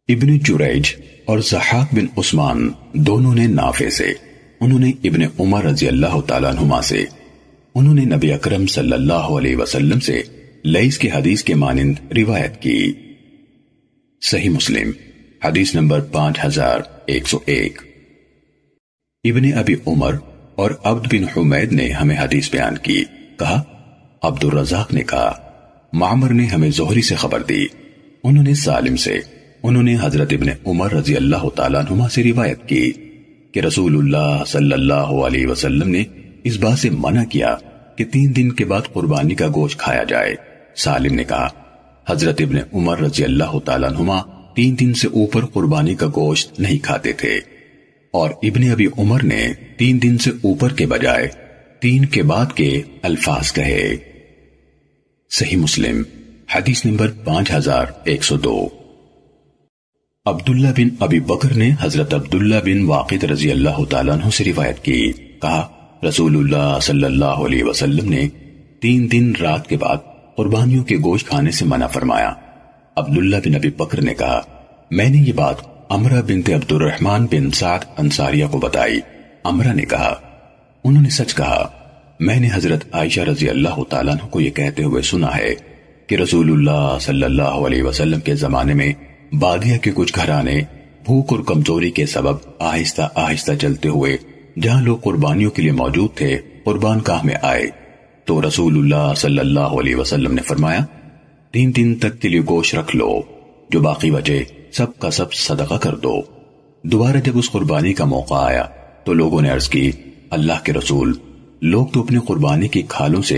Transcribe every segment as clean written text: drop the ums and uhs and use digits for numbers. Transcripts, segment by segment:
ابن جریج اور ضحاک بن عثمان دونوں نے نافع سے، انہوں نے ابن عمر رضی اللہ تعالیٰ عنہما سے، انہوں نے نبی اکرم صلی اللہ علیہ وسلم سے لیث کی حدیث کے مانند روایت کی۔ صحیح مسلم حدیث نمبر 5101۔ ابن ابی عمر اور عبد بن حمید نے ہمیں حدیث بیان کی، کہا عبد الرزاق نے کہا معمر نے ہمیں زہری سے خبر دی، انہوں نے سالم سے، انہوں نے حضرت ابن عمر رضی اللہ تعالیٰ عنہما سے روایت کی کہ رسول اللہ صلی اللہ علیہ وسلم نے اس بات سے منع کیا کہ 3 دن کے بعد قربانی کا گوشت کھایا جائے۔ سالم نے کہا حضرت ابن عمر رضی اللہ تعالیٰ عنہما 3 دن سے اوپر قربانی کا گوشت نہیں کھاتے تھے، اور ابن ابی عمر نے 3 دن سے اوپر کے بجائے 3 کے بعد کے الفاظ کہے۔ صحیح مسلم حدیث نمبر 5102۔ عبداللہ بن ابی بکر نے حضرت عبداللہ بن واقد رضی اللہ تعالیٰ عنہ سے روایت کی، کہا رسول اللہ صلی اللہ علیہ وسلم نے 3 دن رات کے بعد قربانیوں کے گوشت کھانے سے منع فرمایا۔ عبداللہ بن ابی بکر نے کہا میں نے یہ بات عمرہ بنت عبد الرحمن بن سعد انصاریہ کو بتائی۔ عمرہ نے کہا انہوں نے سچ کہا، میں نے حضرت عائشہ رضی اللہ تعالیٰ عنہ کو یہ کہتے ہوئے سنا ہے کہ رسول اللہ صلی اللہ علیہ وسلم کے زمانے میں بادیہ کے کچھ گھرانے بھوک اور کمزوری کے سبب آہستہ آہستہ چلتے ہوئے جہاں لوگ قربانیوں کے لیے موجود تھے قربان گاہ میں آئے، تو رسول اللہ صلی اللہ علیہ وسلم نے فرمایا 3 دن تک کے لیے گوشت رکھ لو، جو باقی بچے سب کا سب صدقہ کر دو۔ دوبارہ جب اس قربانی کا موقع آیا تو لوگوں نے عرض کی اللہ کے رسول، لوگ تو اپنی قربانی کی کھالوں سے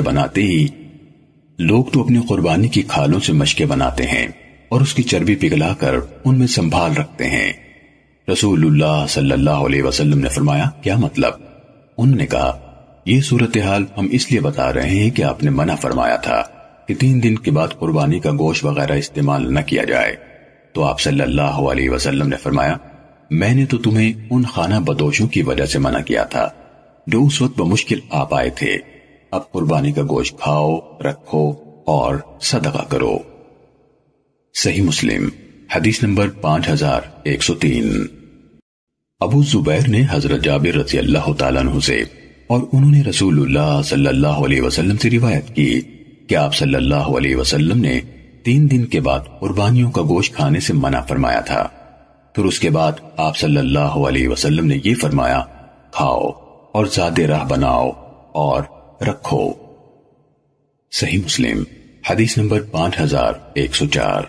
مشکیں بناتے ہیں اور اس کی چربی پگھلا کر ان میں سنبھال رکھتے ہیں۔ رسول اللہ صلی اللہ علیہ وسلم نے فرمایا کیا مطلب؟ انہوں نے کہا یہ صورتحال ہم اس لیے بتا رہے ہیں کہ آپ نے منع فرمایا تھا کہ 3 دن کے بعد قربانی کا گوشت وغیرہ استعمال نہ کیا جائے، تو آپ صلی اللہ علیہ وسلم نے فرمایا میں نے تو تمہیں ان خانہ بدوشوں کی وجہ سے منع کیا تھا جو اس وقت بمشکل آ پائے تھے، اب قربانی کا گوشت کھاؤ، رکھو اور صدقہ کرو۔ صحیح مسلم حدیث نمبر 5103۔ ابو زبیر نے حضرت جابر رضی اللہ تعالیٰ عنہ سے اور انہوں نے رسول اللہ صلی اللہ علیہ وسلم سے روایت کی کہ آپ صلی اللہ علیہ وسلم نے 3 دن کے بعد قربانیوں کا گوشت کھانے سے منع فرمایا تھا، پھر اس کے بعد آپ صلی اللہ علیہ وسلم نے یہ فرمایا کھاؤ اور زیادہ راہ بناؤ اور رکھو۔ صحیح مسلم حدیث نمبر 5104۔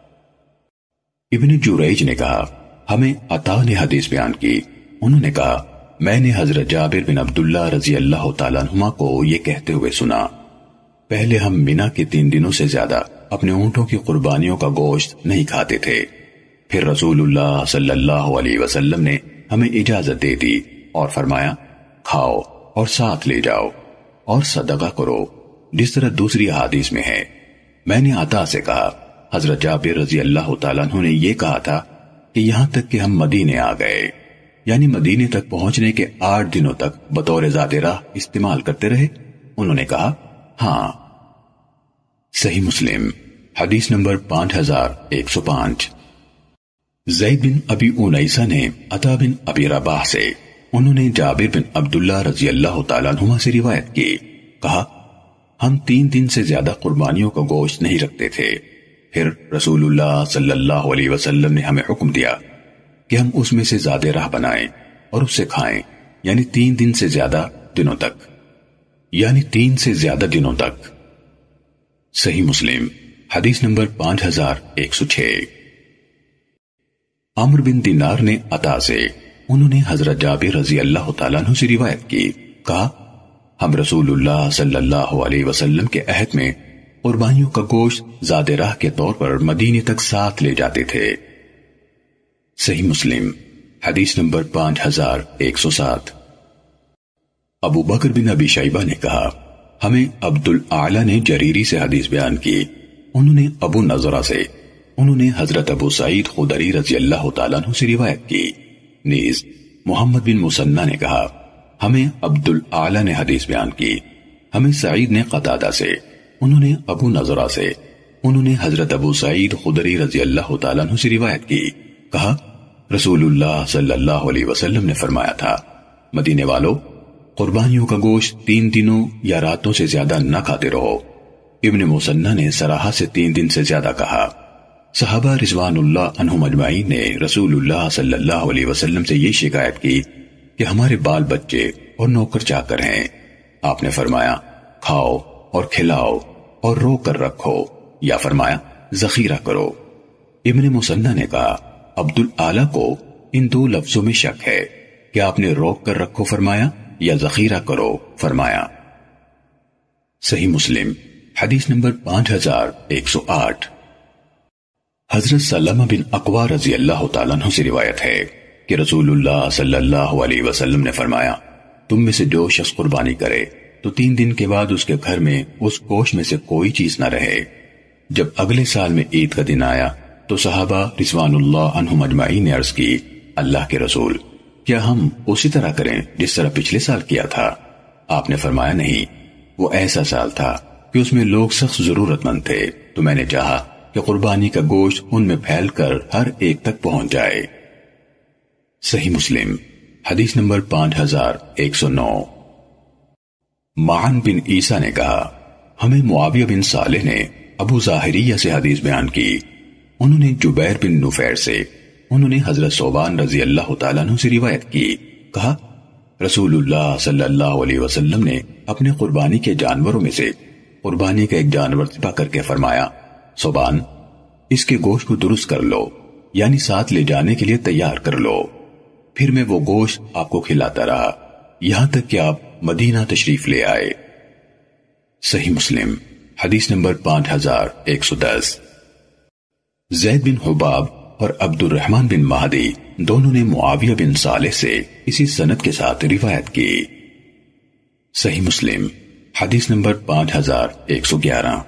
ابن جریج نے کہا ہمیں عطا نے حدیث بیان کی، انہوں نے کہا میں نے حضرت جابر بن عبداللہ رضی اللہ تعالیٰ عنہما کو یہ کہتے ہوئے سنا پہلے ہم مینا کے 3 دنوں سے زیادہ اپنے اونٹوں کی قربانیوں کا گوشت نہیں کھاتے تھے، پھر رسول اللہ صلی اللہ علیہ وسلم نے ہمیں اجازت دے دی اور فرمایا کھاؤ اور ساتھ لے جاؤ اور صدقہ کرو، جس طرح دوسری حدیث میں ہے۔ میں نے عطا سے کہا حضرت جابر رضی اللہ تعالیٰ عنہ نے یہ کہا تھا کہ یہاں تک کہ ہم مدینے آ گئے، یعنی مدینے تک پہنچنے کے 8 دنوں تک بطور زیادہ راہ استعمال کرتے رہے؟ انہوں نے کہا ہاں۔ صحیح مسلم حدیث نمبر 5105۔ زید بن ابی انیسہ نے عطا بن ابی رباح سے، انہوں نے جابر بن عبداللہ رضی اللہ تعالیٰ عنہما سے روایت کی، کہا ہم 3 دن سے زیادہ قربانیوں کا گوشت نہیں رکھتے تھے، پھر رسول اللہ صلی اللہ علیہ وسلم نے ہمیں حکم دیا کہ ہم اس میں سے زیادہ راہ بنائیں اور اس سے کھائیں، یعنی 3 دن سے زیادہ دنوں تک۔ صحیح مسلم حدیث نمبر 5106۔ عمرو بن دینار نے عطا سے، انہوں نے حضرت جابر رضی اللہ تعالیٰ عنہ سے روایت کی، کہا ہم رسول اللہ صلی اللہ علیہ وسلم کے عہد میں قربانیوں کا گوشت زیادہ راہ کے طور پر مدینے تک ساتھ لے جاتے تھے۔ صحیح مسلم حدیث نمبر 5107۔ ابو بکر بن ابی شیبہ نے کہا ہمیں عبد الاعلی نے جریری سے حدیث بیان کی، انہوں نے ابو نضرہ سے، انہوں نے حضرت ابو سعید خدری رضی اللہ تعالیٰ عنہ سے روایت کی، نیز محمد بن مسنہ نے کہا ہمیں عبد الاعلی نے حدیث بیان کی، ہمیں سعید نے قتادہ سے، انہوں نے ابو نضرہ سے، انہوں نے حضرت ابو سعید خدری رضی اللہ تعالیٰ عنہ سے روایت کی، کہا رسول اللہ صلی اللہ علیہ وسلم نے فرمایا تھا، مدینے والو قربانیوں کا گوشت 3 دنوں یا راتوں سے زیادہ نہ کھاتے رہو۔ ابن مسنہ نے صراحہ سے 3 دن سے زیادہ کہا۔ صحابہ رضوان اللہ عنہم اجمعین نے رسول اللہ صلی اللہ علیہ وسلم سے یہ شکایت کی کہ ہمارے بال بچے اور نوکر چاکر ہیں۔ آپ نے فرمایا کھاؤ اور کھلاؤ اور روک کر رکھو، یا فرمایا ذخیرہ کرو۔ ابن مسنہ نے کہا عبد الاعلی کو ان 2 لفظوں میں شک ہے کہ آپ نے روک کر رکھو فرمایا یا ذخیرہ کرو فرمایا۔ صحیح مسلم حدیث نمبر 5108۔ حضرت سلمہ بن اقوا رضی اللہ تعالیٰ عنہ سے روایت ہے کہ رسول اللہ صلی اللہ علیہ وسلم نے فرمایا، تم میں سے جو شخص قربانی کرے تو 3 دن کے بعد اس کے گھر میں اس گوشت میں سے کوئی چیز نہ رہے۔ جب اگلے سال میں عید کا دن آیا تو صحابہ رضوان اللہ عنہم اجمعین نے عرض کی، اللہ کے رسول کیا ہم اسی طرح کریں جس طرح پچھلے سال کیا تھا؟ آپ نے فرمایا نہیں، وہ ایسا سال تھا کہ اس میں لوگ سخت ضرورت مند تھے، تو میں نے چاہا کہ قربانی کا گوشت ان میں پھیل کر ہر ایک تک پہنچ جائے۔ صحیح مسلم حدیث نمبر 5109۔ معن بن عیسیٰ نے کہا، ہمیں معاویہ بن صالح نے ابو ظاہریہ سے حدیث بیان کی، انہوں نے جبیر بن نفیر سے، انہوں نے حضرت ثوبان رضی اللہ تعالیٰ عنہ سے روایت کی، کہا رسول اللہ صلی اللہ علیہ وسلم نے اپنے قربانی کے جانوروں میں سے قربانی کا ایک جانور ذبح کر کے فرمایا، ثوبان اس کے گوشت کو درست کر لو، یعنی ساتھ لے جانے کے لیے تیار کر لو۔ پھر میں وہ گوشت آپ کو کھلاتا رہا یہاں تک کہ آپ مدینہ تشریف لے آئے۔ صحیح مسلم حدیث نمبر 5110۔ زید بن حباب اور عبد الرحمن بن مہدی دونوں نے معاویہ بن صالح سے اسی سند کے ساتھ روایت کی۔ صحیح مسلم حدیث نمبر 5111۔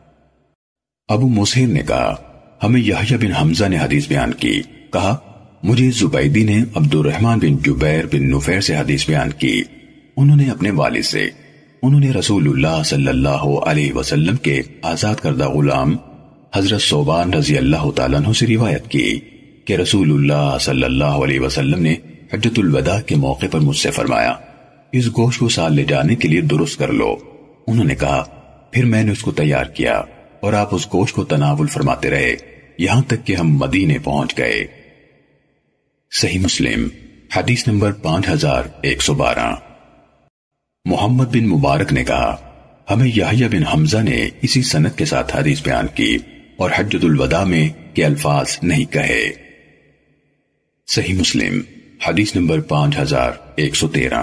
ابو مسہر نے کہا، ہمیں یحییٰ بن حمزہ نے حدیث بیان کی، کہا مجھے زبیدی نے عبد الرحمن بن جبیر بن نفیر سے حدیث بیان کی، انہوں نے اپنے والد سے، انہوں نے رسول اللہ صلی اللہ علیہ وسلم کے آزاد کردہ غلام حضرت ثوبان رضی اللہ تعالیٰ عنہ سے روایت کی کہ رسول اللہ صلی اللہ علیہ وسلم نے حجۃ الوداع کے موقع پر مجھ سے فرمایا، اس گوشت کو سال لے جانے کے لیے درست کر لو۔ انہوں نے کہا پھر میں نے اس کو تیار کیا اور آپ اس گوشت کو تناول فرماتے رہے یہاں تک کہ ہم مدینے پہنچ گئے۔ صحیح مسلم حدیث نمبر 5112۔ محمد بن مبارک نے کہا، ہمیں یحییٰ بن حمزہ نے اسی سند کے ساتھ حدیث بیان کی اور حجۃ الوداع میں کے الفاظ نہیں کہے۔ صحیح مسلم حدیث نمبر 5113۔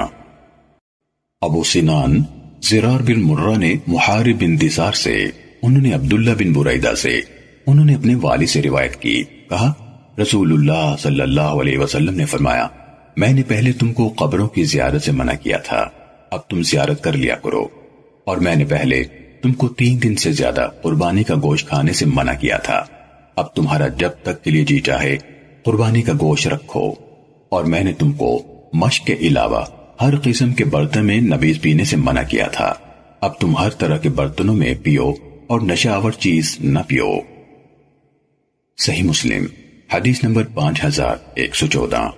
ابو سنان زرار بن مرہ نے محارب بن دثار سے، انہوں نے عبداللہ بن بریدہ سے، انہوں نے اپنے والد سے روایت کی، کہا رسول اللہ صلی اللہ علیہ وسلم نے فرمایا، میں نے پہلے تم کو قبروں کی زیارت سے منع کیا تھا، اب تم زیارت کر لیا کرو، اور میں نے پہلے تم کو 3 دن سے زیادہ قربانی کا گوشت کھانے سے منع کیا تھا، اب تمہارا جب تک کے لیے جی چاہے قربانی کا گوشت رکھو، اور میں نے تم کو مشق کے علاوہ ہر قسم کے برتن میں نبیذ پینے سے منع کیا تھا، اب تم ہر طرح کے برتنوں میں پیو اور نشہ آور چیز نہ پیو۔ صحیح مسلم حدیث نمبر 5114۔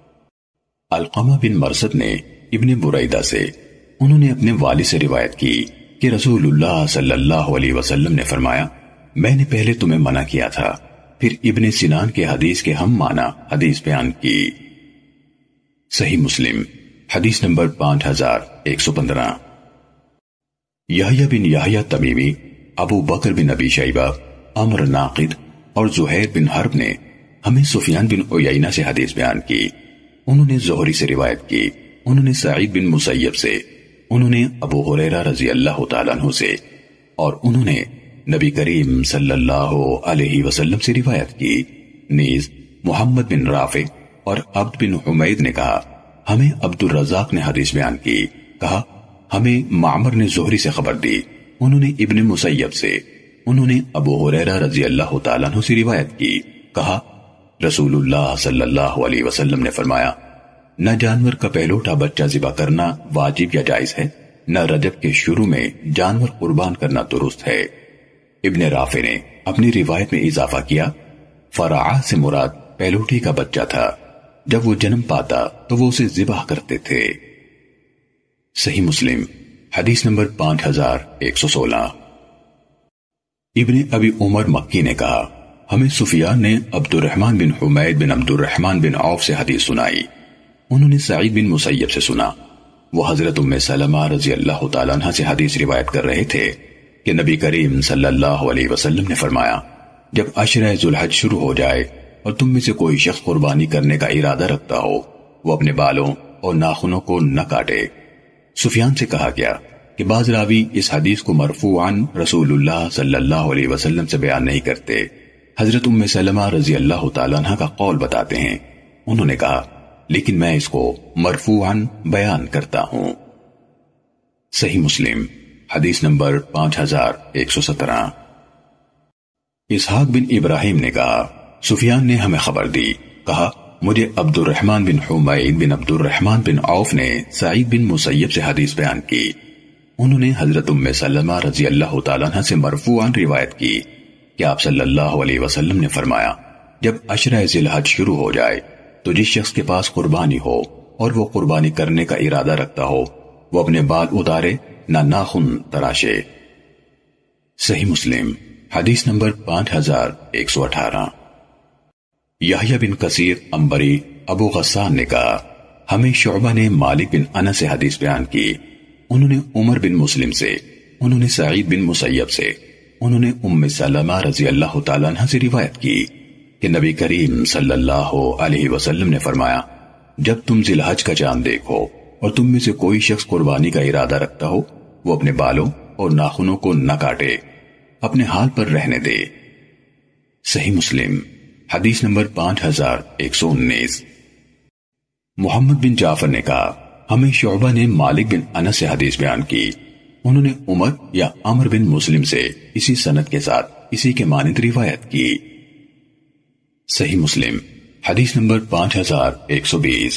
علقمہ بن مرثد نے ابن بریدہ سے، انہوں نے اپنے والد سے روایت کی کہ رسول اللہ صلی اللہ علیہ وسلم نے فرمایا، میں نے پہلے تمہیں منع کیا تھا، پھر ابن سنان کے حدیث کے ہم معنی حدیث بیان کی۔ صحیح مسلم حدیث نمبر 5115۔ یحییٰ بن یحییٰ تمیمی، ابو بکر بن ابی شیبہ، عمر ناقد اور زہیر بن حرب نے ہمیں سفیان بن عیینہ سے حدیث بیان کی، انہوں نے زہری سے روایت کی، انہوں نے سعید بن مسیب سے، انہوں نے ابو ہریرہ رضی اللہ تعالیٰ عنہ سے، اور انہوں نے نبی کریم صلی اللہ علیہ وسلم سے روایت کی۔ نیز محمد بن رافع اور عبد بن حمید نے کہا، ہمیں عبد الرزاق نے حدیث بیان کی، کہا ہمیں معمر نے زہری سے خبر دی، انہوں نے ابن مسیب سے، انہوں نے ابو ہریرہ رضی اللہ تعالیٰ عنہ سے روایت کی، کہا رسول اللہ صلی اللہ علیہ وسلم نے فرمایا، نہ جانور کا پہلوٹا بچہ ذبح کرنا واجب یا جائز ہے، نہ رجب کے شروع میں جانور قربان کرنا درست ہے۔ ابن رافع نے اپنی روایت میں اضافہ کیا، فرعا سے مراد پہلوٹی کا بچہ تھا، جب وہ جنم پاتا تو وہ اسے ذبح کرتے تھے۔ صحیح مسلم حدیث نمبر 5116۔ ابن ابی عمر مکی نے کہا، ہمیں سفیان نے عبد الرحمن بن حمید بن عبد الرحمن بن عوف سے حدیث سنائی، انہوں نے سعید بن مسیب سے سنا، وہ حضرت ام سلمہ رضی اللہ تعالیٰ عنہ سے حدیث روایت کر رہے تھے کہ نبی کریم صلی اللہ علیہ وسلم نے فرمایا، جب عشرہ ذوالحج شروع ہو جائے اور تم میں سے کوئی شخص قربانی کرنے کا ارادہ رکھتا ہو، وہ اپنے بالوں اور ناخنوں کو نہ کاٹے۔ سفیان سے کہا گیا کہ بعض راوی اس حدیث کو مرفوعاً رسول اللہ صلی اللہ علیہ وسلم سے بیان نہیں کرتے، حضرت ام سلمہ رضی اللہ تعالیٰ عنہ کا قول بتاتے ہیں۔ انہوں نے کہا، لیکن میں اس کو مرفوعاً بیان کرتا ہوں۔ صحیح مسلم حدیث نمبر 5117۔ اسحاق بن ابراہیم نے کہا، سفیان نے ہمیں خبر دی، کہا مجھے عبد الرحمن بن حمید بن عبد الرحمن بن عوف نے سعید بن مسیب سے حدیث بیان کی، انہوں نے حضرت ام سلمہ رضی اللہ تعالیٰ عنہ سے مرفوعاً روایت کی کہ آپ صلی اللہ علیہ وسلم نے فرمایا، جب عشرہ ذی الحج شروع ہو جائے تو جس شخص کے پاس قربانی ہو اور وہ قربانی کرنے کا ارادہ رکھتا ہو، وہ اپنے بال اتارے نہ ناخن تراشے۔ صحیح مسلم حدیث نمبر 5118۔ یحییٰ بن کثیر عنبری ابو غسان نے کہا، ہمیں شعبہ نے مالک بن انس سے حدیث بیان کی، انہوں نے عمر بن مسلم سے، انہوں نے سعید بن مسیب سے، انہوں نے ام سلمہ رضی اللہ تعالیٰ عنہ سے روایت کی کہ نبی کریم صلی اللہ علیہ وسلم نے فرمایا، جب تم ذی الحج کا چاند دیکھو اور تم میں سے کوئی شخص قربانی کا ارادہ رکھتا ہو، وہ اپنے بالوں اور ناخنوں کو نہ کاٹے، اپنے حال پر رہنے دے۔ صحیح مسلم حدیث نمبر 5119۔ محمد بن جعفر نے کہا، ہمیں شعبہ نے مالک بن انس سے حدیث بیان کی، انہوں نے عمر یا عمر بن مسلم سے اسی سند کے ساتھ اسی کے مانند روایت کی۔ صحیح مسلم حدیث نمبر 5120۔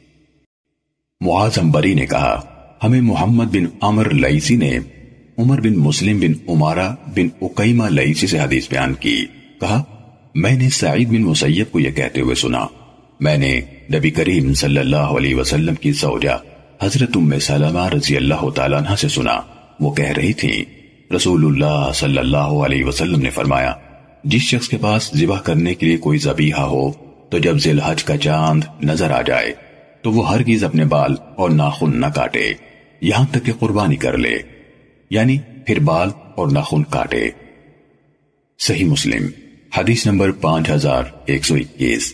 معاذ عنبری نے کہا، ہمیں محمد بن عمر لیثی نے عمر بن مسلم بن عمارہ بن اقیمہ لیثی سے حدیث بیان کی، کہا میں نے سعید بن مسیب کو یہ کہتے ہوئے سنا، میں نے نبی کریم صلی اللہ علیہ وسلم کی زوجہ حضرت ام سلمہ رضی اللہ تعالیٰ عنہ سے سنا، وہ کہہ رہی تھیں، رسول اللہ صلی اللہ علیہ وسلم نے فرمایا، جس شخص کے پاس ذبح کرنے کے لیے کوئی ذبیحہ ہو تو جب ذی الحج کا چاند نظر آ جائے تو وہ ہرگز اپنے بال اور ناخن نہ کاٹے یہاں تک کہ قربانی کر لے، یعنی پھر بال اور ناخن کاٹے۔ صحیح مسلم حدیث نمبر 5121۔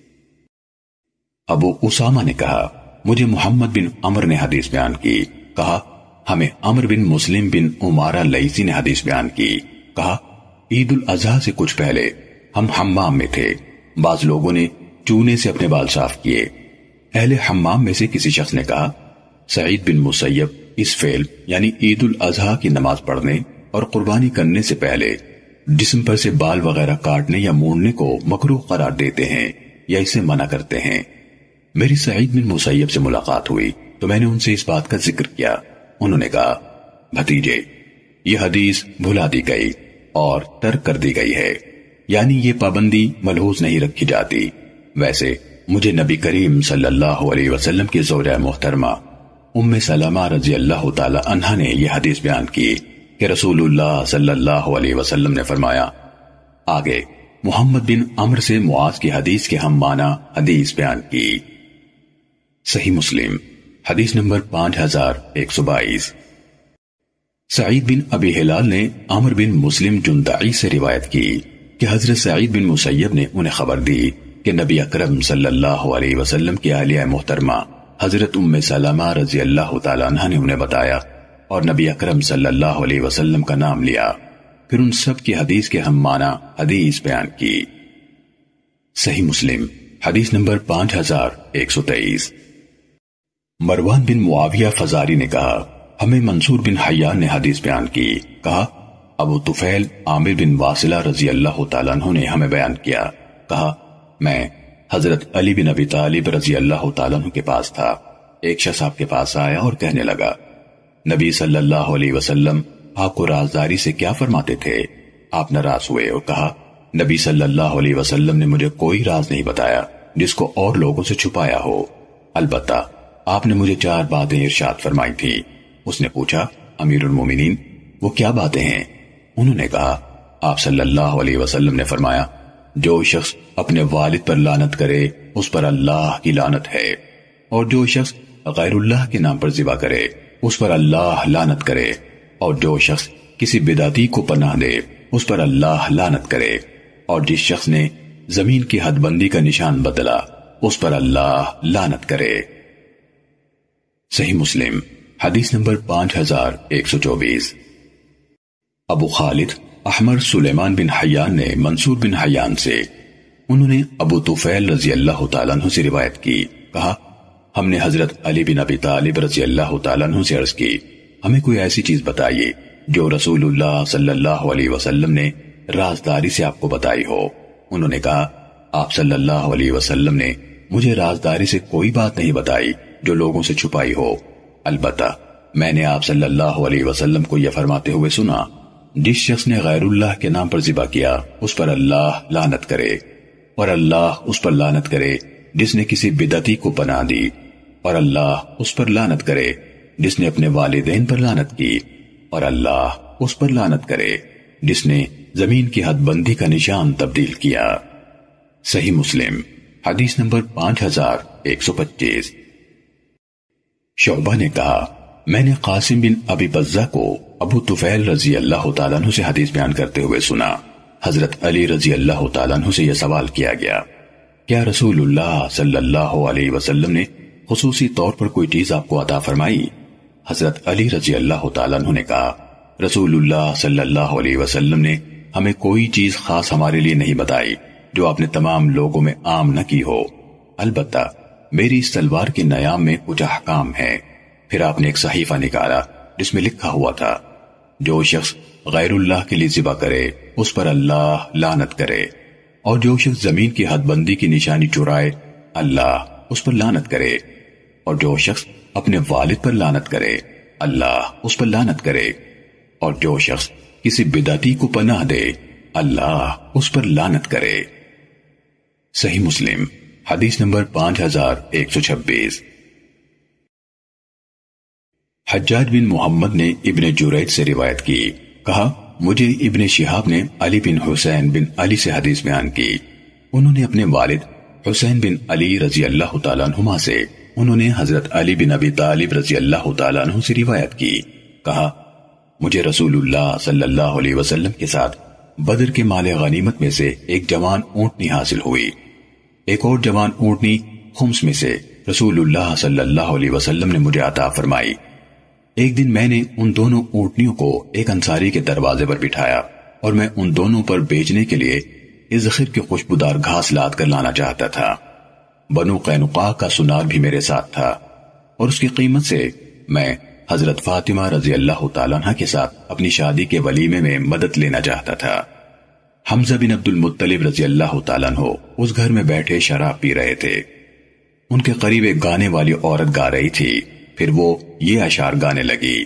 ابو اسامہ نے کہا، مجھے محمد بن عمر نے حدیث بیان کی، کہا ہمیں عمر بن مسلم بن عمارہ لیثی نے حدیث بیان کی، کہا عید الاضحیٰ سے کچھ پہلے ہم حمام میں تھے، بعض لوگوں نے چونے سے اپنے بال صاف کیے، اہل حمام میں سے کسی شخص نے کہا، سعید بن مسیب اس فعل یعنی عید الاضحیٰ کی نماز پڑھنے اور قربانی کرنے سے پہلے جسم پر سے بال وغیرہ کاٹنے یا موڑنے کو مکروہ قرار دیتے ہیں یا اسے منع کرتے ہیں۔ میری سعید بن مسیب سے ملاقات ہوئی تو میں نے ان سے اس بات کا ذکر کیا، انہوں نے کہا، بھتیجے یہ حدیث بھلا دی گئی اور ترک کر دی گئی ہے، یعنی یہ پابندی ملحوظ نہیں رکھی جاتی۔ ویسے مجھے نبی کریم صلی اللہ علیہ وسلم کی زوجہ محترمہ ام سلمہ رضی اللہ تعالی عنہا نے یہ حدیث بیان کی کہ رسول اللہ صلی اللہ علیہ وسلم نے فرمایا۔ آگے محمد بن عمر سے معاذ کی حدیث کے ہم معنی حدیث بیان کی۔ صحیح مسلم حدیث نمبر 5122۔ سعید بن ابی ہلال نے عمر بن مسلم جندعی سے روایت کی کہ حضرت سعید بن مسیب نے انہیں خبر دی کہ نبی اکرم صلی اللہ علیہ وسلم کی اہلیہ محترمہ حضرت ام سلمہ رضی اللہ تعالی عنہ نے انہیں بتایا اور نبی اکرم صلی اللہ علیہ وسلم کا نام لیا، پھر ان سب کی حدیث کے ہم معنی حدیث بیان کی۔ صحیح مسلم حدیث نمبر 5123۔ مروان بن معاویہ فزاری نے کہا، ہمیں منصور بن حیان نے حدیث بیان کی، کہا ابو طفیل عامر بن واصلہ رضی اللہ تعالیٰ عنہ نے ہمیں بیان کیا، کہا میں حضرت علی بن ابی طالب رضی اللہ تعالیٰ عنہ کے پاس تھا، ایک شخص آپ کے پاس آیا اور کہنے لگا، نبی صلی اللہ علیہ وسلم آپ کو رازداری سے کیا فرماتے تھے؟ آپ ناراض ہوئے اور کہا نبی صلی اللہ علیہ وسلم نے مجھے کوئی راز نہیں بتایا جس کو اور لوگوں سے چھپایا ہو، البتہ آپ نے مجھے 4 باتیں ارشاد فرمائی تھی۔ اس نے پوچھا امیر المومنین وہ کیا باتیں ہیں؟ انہوں نے کہا آپ صلی اللہ علیہ وسلم نے فرمایا جو شخص اپنے والد پر لعنت کرے اس پر اللہ کی لعنت ہے، اور جو شخص غیر اللہ کے نام پر ذبح کرے اس پر اللہ لعنت کرے، اور جو شخص کسی بدعتی کو پناہ دے اس پر اللہ لعنت کرے، اور جس شخص نے زمین کی حد بندی کا نشان بدلا اس پر اللہ لعنت کرے۔ صحیح مسلم حدیث نمبر 5124۔ ابو خالد احمر سلیمان بن حیان نے منصور بن حیان سے، انہوں نے ابو طفیل رضی اللہ تعالیٰ عنہ سے روایت کی، کہا ہم نے حضرت علی بن ابی طالب رضی اللہ تعالیٰ عنہ سے عرض کی ہمیں کوئی ایسی چیز بتائیے جو رسول اللہ صلی اللہ علیہ وسلم نے رازداری سے آپ کو بتائی ہو۔ انہوں نے کہا آپ صلی اللہ علیہ وسلم نے مجھے رازداری سے کوئی بات نہیں بتائی جو لوگوں سے چھپائی ہو، البتہ میں نے آپ صلی اللہ علیہ وسلم کو یہ فرماتے ہوئے سنا جس شخص نے غیر اللہ کے نام پر ذبح کیا اس پر اللہ لعنت کرے، اور اللہ اس پر لعنت کرے جس نے کسی بدعتی کو پناہ دی، اور اللہ اس پر لعنت کرے جس نے اپنے والدین پر لعنت کی، اور اللہ اس پر لعنت کرے جس نے زمین کی حد بندی کا نشان تبدیل کیا۔ صحیح مسلم حدیث نمبر 5125۔ شعبہ نے کہا میں نے قاسم بن ابی بزہ کو ابو طفیل رضی اللہ تعالیٰ عنہ سے حدیث بیان کرتے ہوئے سنا، حضرت علی رضی اللہ تعالیٰ عنہ سے یہ سوال کیا گیا کیا رسول اللہ صلی اللہ علیہ وسلم نے خصوصی طور پر کوئی چیز آپ کو عطا فرمائی؟ حضرت علی رضی اللہ تعالیٰ عنہ نے کہا رسول اللہ صلی اللہ علیہ وسلم نے ہمیں کوئی چیز خاص ہمارے لیے نہیں بتائی جو آپ نے تمام لوگوں میں عام نہ کی ہو، البتہ میری اس تلوار کے نیام میں کچھ احکام ہیں۔ پھر آپ نے ایک صحیفہ نکالا جس میں لکھا ہوا تھا جو شخص غیر اللہ کے لیے ذبح کرے اس پر اللہ لعنت کرے، اور جو شخص زمین کی حد بندی کی نشانی چرائے اللہ اس پر لعنت کرے، اور جو شخص اپنے والد پر لعنت کرے اللہ اس پر لعنت کرے، اور جو شخص کسی بدعتی کو پناہ دے اللہ اس پر لعنت کرے۔ صحیح مسلم حدیث نمبر 5126۔ حجاج بن محمد نے ابن جریج سے روایت کی، کہا مجھے ابن شہاب نے علی بن حسین بن علی سے حدیث بیان کی، انہوں نے اپنے والد حسین بن علی رضی اللہ تعالیٰ عنہما سے، انہوں نے حضرت علی بن ابی طالب رضی اللہ تعالیٰ عنہ سے روایت کی، کہا مجھے رسول اللہ صلی اللہ علیہ وسلم کے ساتھ بدر کے مال غنیمت میں سے ایک جوان اونٹنی حاصل ہوئی، ایک اور جوان اونٹنی خمس میں سے رسول اللہ صلی اللہ علیہ وسلم نے مجھے عطا فرمائی۔ ایک دن میں نے ان دونوں اونٹنیوں کو ایک انصاری کے دروازے پر بٹھایا اور میں ان دونوں پر بیچنے کے لیے ازخر کے خوشبودار گھاس لاد کر لانا چاہتا تھا۔ بنو قینقاع کا سنار بھی میرے ساتھ تھا اور اس کی قیمت سے میں حضرت فاطمہ رضی اللہ تعالیٰ عنہ کے ساتھ اپنی شادی کے ولیمے میں مدد لینا چاہتا تھا۔ حمزہ بن عبد المطلب رضی اللہ تعالیٰ عنہ اس گھر میں بیٹھے شراب پی رہے تھے۔ ان کے قریب ایک گانے والی عورت گا رہی تھی، پھر وہ یہ اشعار گانے لگی،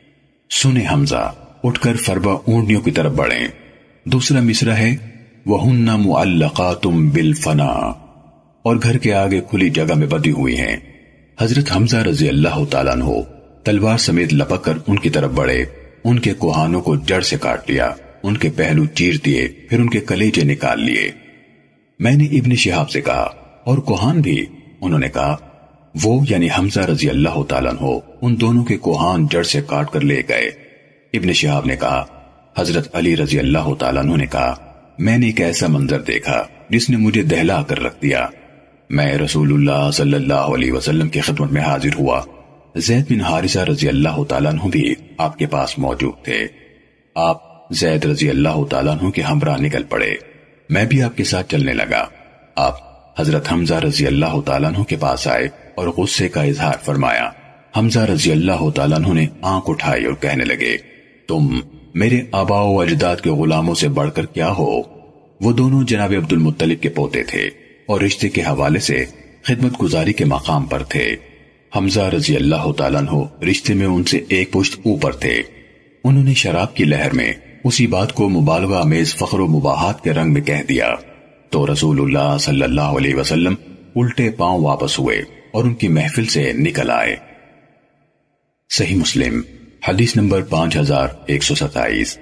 سنے حمزہ اٹھ کر فربا اونٹنیوں کی طرف بڑھیں۔ دوسرا مصرع ہے وَهُنَّ مُعَلَّقَاتٌ بِالْفَنَا، اور گھر کے آگے کھلی جگہ میں بدی ہوئی ہیں۔ حضرت حمزہ رضی اللہ تعالیٰ عنہ تلوار سمیت لپک کر ان کی طرف بڑھے، ان کے کوہانوں کو جڑ سے کاٹ لیا، ان کے پہلو چیر دیے، پھر ان کے کلیجے نکال لیے۔ میں نے ابن شہاب سے کہا اور کوہان بھی؟ انہوں نے کہا وہ یعنی حمزہ رضی اللہ تعالیٰ عنہ ان دونوں کے کوہان جڑ سے کاٹ کر لے گئے۔ ابن شہاب نے کہا حضرت علی رضی اللہ تعالیٰ عنہ نے کہا میں نے ایک ایسا منظر دیکھا جس نے مجھے دہلا کر رکھ دیا۔ میں رسول اللہ صلی اللہ علیہ وسلم کی خدمت میں حاضر ہوا، زید بن حارثہ رضی اللہ تعالیٰ عنہ بھی آپ کے پاس موجود تھے۔ آپ زید رضی اللہ تعالیٰ عنہ کے ہمراہ نکل پڑے، میں بھی آپ کے ساتھ چلنے لگا۔ آپ حضرت حمزہ رضی اللہ تعالیٰ عنہ کے پاس آئے اور غصے کا اظہار فرمایا۔ حمزہ رضی اللہ تعالیٰ عنہ نے آنکھ اٹھائی اور کہنے لگے تم میرے آباء و اجداد کے غلاموں سے بڑھ کر کیا ہو؟ وہ دونوں جناب عبد المطلب کے پوتے تھے اور رشتے کے حوالے سے خدمت گزاری کے مقام پر تھے۔ حمزہ رضی اللہ تعالیٰ عنہ رشتے میں ان سے ایک پشت اوپر تھے۔ انہوں نے شراب کی لہر میں اسی بات کو مبالغہ آمیز فخر و مباحات کے رنگ میں کہہ دیا تو رسول اللہ صلی اللہ علیہ وسلم الٹے پاؤں واپس ہوئے اور ان کی محفل سے نکل آئے۔ صحیح مسلم حدیث نمبر 5127۔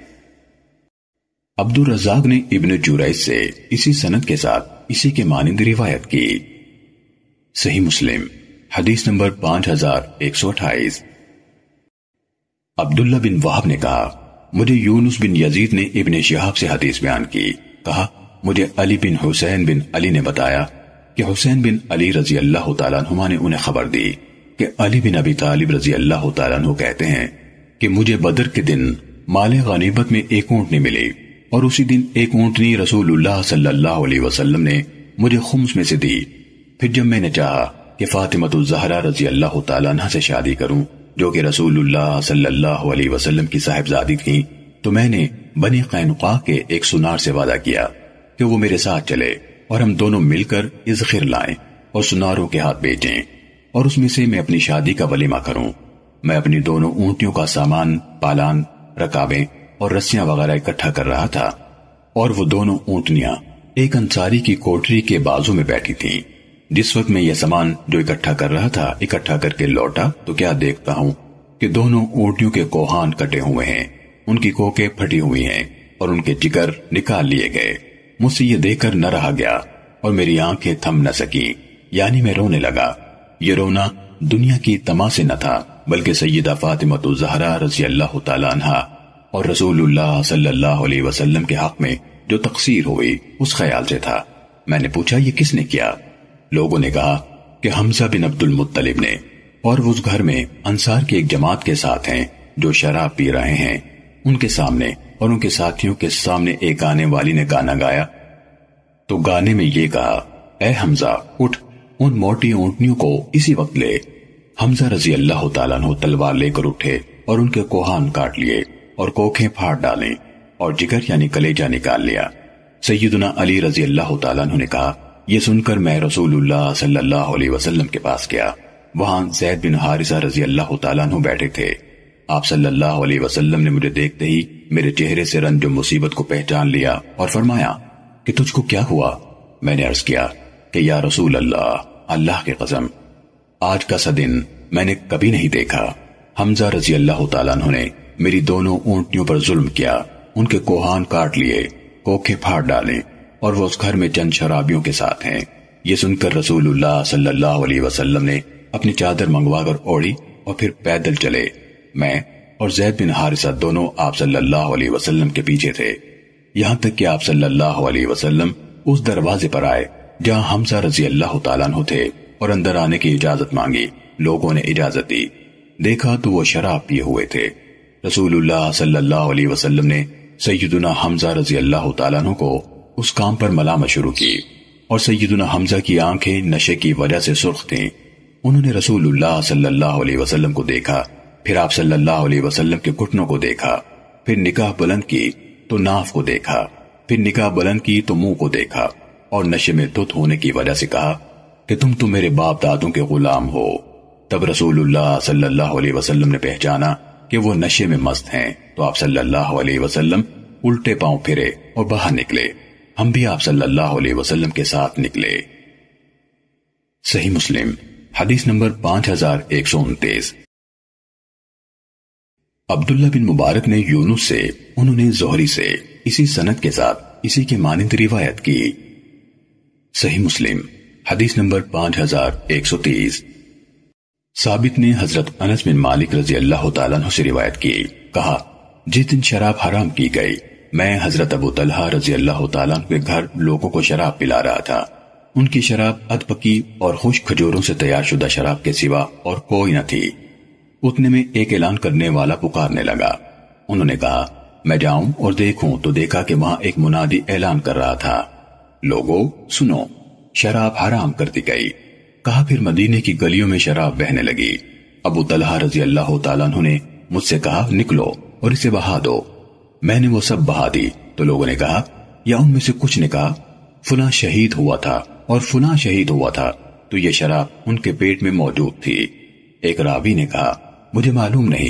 عبد الرزاق نے ابن جریج سے اسی سند کے ساتھ اسی کے مانند روایت کی۔ صحیح مسلم حدیث نمبر 5128۔ عبداللہ بن وہب نے کہا مجھے یونس بن یزید نے ابن شہاب سے حدیث بیان کی، کہا مجھے علی بن حسین بن علی نے بتایا کہ حسین بن علی رضی اللہ تعالیٰ عنہما نے انہیں خبر دی کہ علی بن ابی طالب رضی اللہ تعالیٰ عنہ کہتے ہیں کہ مجھے بدر کے دن مال غنیمت میں ایک اونٹنی ملی اور اسی دن ایک اونٹنی رسول اللہ صلی اللہ علیہ وسلم نے مجھے خمس میں سے دی۔ پھر جب میں نے چاہا کہ فاطمۃ الزہرا رضی اللہ تعالیٰ عنہ سے شادی کروں جو کہ رسول اللہ صلی اللہ علیہ وسلم کی صاحبزادی تھی، تو میں نے بنی قینقاع کے ایک سنار سے وعدہ کیا کہ وہ میرے ساتھ چلے اور ہم دونوں مل کر اذخر لائیں اور سناروں کے ہاتھ بیچیں اور اس میں سے میں اپنی شادی کا ولیمہ کروں۔ میں اپنی دونوں اونٹیوں کا سامان، پالان، رکابیں اور رسیاں وغیرہ اکٹھا کر رہا تھا اور وہ دونوں اونٹنیاں ایک انصاری کی کوٹری کے بازو میں بیٹھی تھیں۔ جس وقت میں یہ سامان جو اکٹھا کر رہا تھا اکٹھا کر کے لوٹا تو کیا دیکھتا ہوں کہ دونوں اونٹیوں کے کوہان کٹے ہوئے ہیں، ان کی کوکیں پھٹی ہوئی ہیں اور ان کے جگر نکال لیے گئے۔ مجھ سے یہ دیکھ کر نہ رہا گیا اور میری آنکھیں تھم نہ سکی، یعنی میں رونے لگا۔ یہ رونا دنیا کی تما سے نہ تھا بلکہ سیدہ فاطمۃ الزہرا رضی اللہ تعالیٰ عنہا اور رسول اللہ صلی اللہ علیہ وسلم کے حق میں جو تقصیر ہوئی اس خیال سے تھا۔ میں نے پوچھا یہ کس نے کیا؟ لوگوں نے کہا کہ حمزہ بن عبد المطلب نے، اور وہ اس گھر میں انصار کی ایک جماعت کے ساتھ ہیں جو شراب پی رہے ہیں۔ ان کے سامنے اور ان کے ساتھیوں کے سامنے ایک گانے والی نے گانا گایا تو گانے میں یہ کہا اے حمزہ اٹھ، ان موٹی اونٹنیوں کو اسی وقت لے۔ حمزہ رضی اللہ تعالیٰ عنہ تلوار لے کر اٹھے اور ان کے کوہان کاٹ لیے اور کوکھیں پھاڑ ڈالیں اور جگر یعنی کلیجہ نکال لیا۔ سیدنا علی رضی اللہ تعالیٰ عنہ نے کہا یہ سن کر میں رسول اللہ صلی اللہ علیہ وسلم کے پاس گیا۔ وہاں زید بن حارثہ رضی اللہ تعالیٰ عنہ بیٹھے تھے۔ آپ صلی اللہ علیہ وسلم نے مجھے دیکھتے ہی میرے چہرے سے رنج و مصیبت کو پہچان لیا اور فرمایا کہ تجھ کو کیا ہوا؟ میں نے عرض کیا کہ یا رسول اللہ، اللہ کی قسم آج کا سا دن میں نے کبھی نہیں دیکھا۔ حمزہ رضی اللہ تعالیٰ عنہ نے میری دونوں اونٹنیوں پر ظلم کیا، ان کے کوہان کاٹ لیے، کوکھیں پھاڑ ڈالیں اور وہ اس گھر میں چند شرابیوں کے ساتھ ہیں۔ یہ سن کر رسول اللہ صلی اللہ علیہ وسلم نے اپنی چادر منگوا کر اوڑھی اور پھر پیدل چلے۔ میں اور زید بن حارثہ دونوں آپ صلی اللہ علیہ وسلم کے پیچھے تھے، یہاں تک کہ آپ صلی اللہ علیہ وسلم اس دروازے پر آئے جہاں حمزہ رضی اللہ تعالیٰ عنہ تھے اور اندر آنے کی اجازت مانگی۔ لوگوں نے اجازت دی، دیکھا تو وہ شراب پیے ہوئے تھے۔ رسول اللہ صلی اللہ علیہ وسلم نے سیدنا حمزہ رضی اللہ تعالیٰ عنہ کو اس کام پر ملامت شروع کی اور سیدنا حمزہ کی آنکھیں نشے کی وجہ سے سرخ تھیں۔ انہوں نے رسول اللہ صلی اللہ علیہ وسلم کو دیکھا، پھر آپ صلی اللہ علیہ وسلم کے گھٹنوں کو دیکھا، پھر نگاہ بلند کی تو ناف کو دیکھا، پھر نگاہ بلند کی تو منہ کو دیکھا اور نشے میں دھت ہونے کی وجہ سے کہا کہ تم تو میرے باپ دادوں کے غلام ہو۔ تب رسول اللہ صلی اللہ علیہ وسلم نے پہچانا کہ وہ نشے میں مست ہیں تو آپ صلی اللہ علیہ وسلم الٹے پاؤں پھرے اور باہر نکلے۔ ہم بھی آپ صلی اللہ علیہ وسلم کے ساتھ نکلے۔ صحیح مسلم حدیث نمبر 5129۔ عبداللہ بن مبارک نے یونس سے، انہوں نے زہری سے اسی سند کے ساتھ اسی کے مانند روایت کی۔ صحیح مسلم حدیث نمبر 5130۔ ثابت نے حضرت انس بن مالک رضی اللہ تعالیٰ عنہ سے روایت کی، کہا جس دن شراب حرام کی گئی میں حضرت ابو طلحہ رضی اللہ تعالیٰ عنہ کے گھر لوگوں کو شراب پلا رہا تھا۔ ان کی شراب ادپکی اور خشک کھجوروں سے تیار شدہ شراب کے سوا اور کوئی نہ تھی۔ اتنے میں ایک اعلان کرنے والا پکارنے لگا۔ انہوں نے کہا میں جاؤں اور دیکھوں تو دیکھا کہ وہاں ایک منادی اعلان کر رہا تھا، لوگو سنو، شراب حرام کر دی گئی۔ کہا پھر مدینے کی گلیوں میں شراب بہنے لگی۔ ابو طلحہ رضی اللہ تعالیٰ عنہ نے مجھ سے کہا نکلو اور اسے بہا دو۔ میں نے وہ سب بہا دی تو لوگوں نے کہا یا ان میں سے کچھ نے کہا فلاں شہید ہوا تھا اور فلاں شہید ہوا تھا، تو یہ شراب ان کے پیٹ میں موجود تھی۔ ایک راوی نے کہا مجھے معلوم نہیں،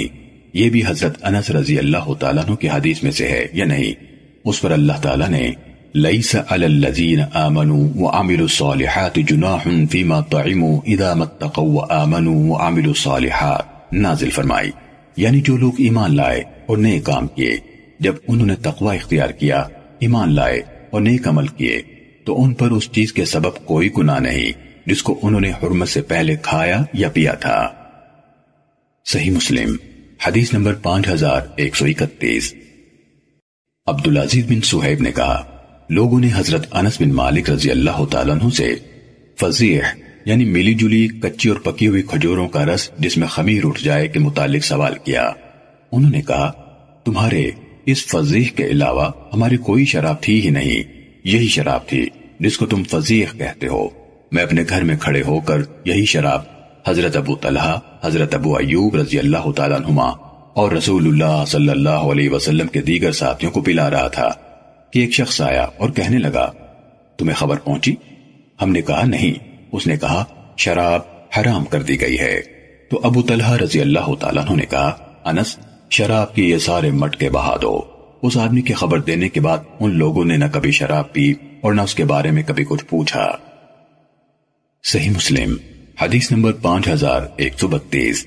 یہ بھی حضرت انس رضی اللہ تعالیٰ عنہ کی حدیث میں سے ہے یا نہیں؟ اس پر اللہ تعالیٰ نے لَيْسَ عَلَى الَّذِينَ آمَنُوا وَعَمِلُوا الصَّالِحَاتِ جُنَاحٌ فِي مَا طَعِمُوا إِذَا مَا اتَّقَوْا وَآمَنُوا وَعَمِلُوا الصَّالِحَاتِ نازل فرمائی، یعنی جو لوگ ایمان لائے اور نیک کام کیے، جب انہوں نے تقوی اختیار کیا، ایمان لائے اور نیک عمل کیے، تو ان پر اس چیز کے سبب کوئی گناہ نہیں جس کو انہوں نے حرمت سے پہلے کھایا یا پیا تھا۔ صحیح مسلم حدیث نمبر 5131۔ عبدالعزیز بن صہیب نے کہا، لوگوں نے حضرت انس بن مالک رضی اللہ تعالیٰ عنہ سے فضیح یعنی ملی جلی کچی اور پکی ہوئی کھجوروں کا رس جس میں خمیر اٹھ جائے کے متعلق سوال کیا۔ انہوں نے کہا، تمہارے اس فضیح کے علاوہ ہماری کوئی شراب تھی ہی نہیں، یہی شراب تھی جس کو تم فضیح کہتے ہو۔ میں اپنے گھر میں کھڑے ہو کر یہی شراب حضرت ابو طلحہ، حضرت ابو ایوب رضی اللہ تعالیٰ عنہما اور رسول اللہ صلی اللہ علیہ وسلم کے دیگر ساتھیوں کو پلا رہا تھا کہ ایک شخص آیا اور کہنے لگا، تمہیں خبر پہنچی؟ ہم نے کہا نہیں۔ اس نے کہا، شراب حرام کر دی گئی ہے۔ تو ابو طلحہ رضی اللہ تعالیٰ عنہ نے کہا، انس شراب کی یہ سارے مٹکے بہا دو۔ اس آدمی کی خبر دینے کے بعد ان لوگوں نے نہ کبھی شراب پی اور نہ اس کے بارے میں کبھی کچھ پوچھا۔ صحیح مسلم حدیث نمبر 5132۔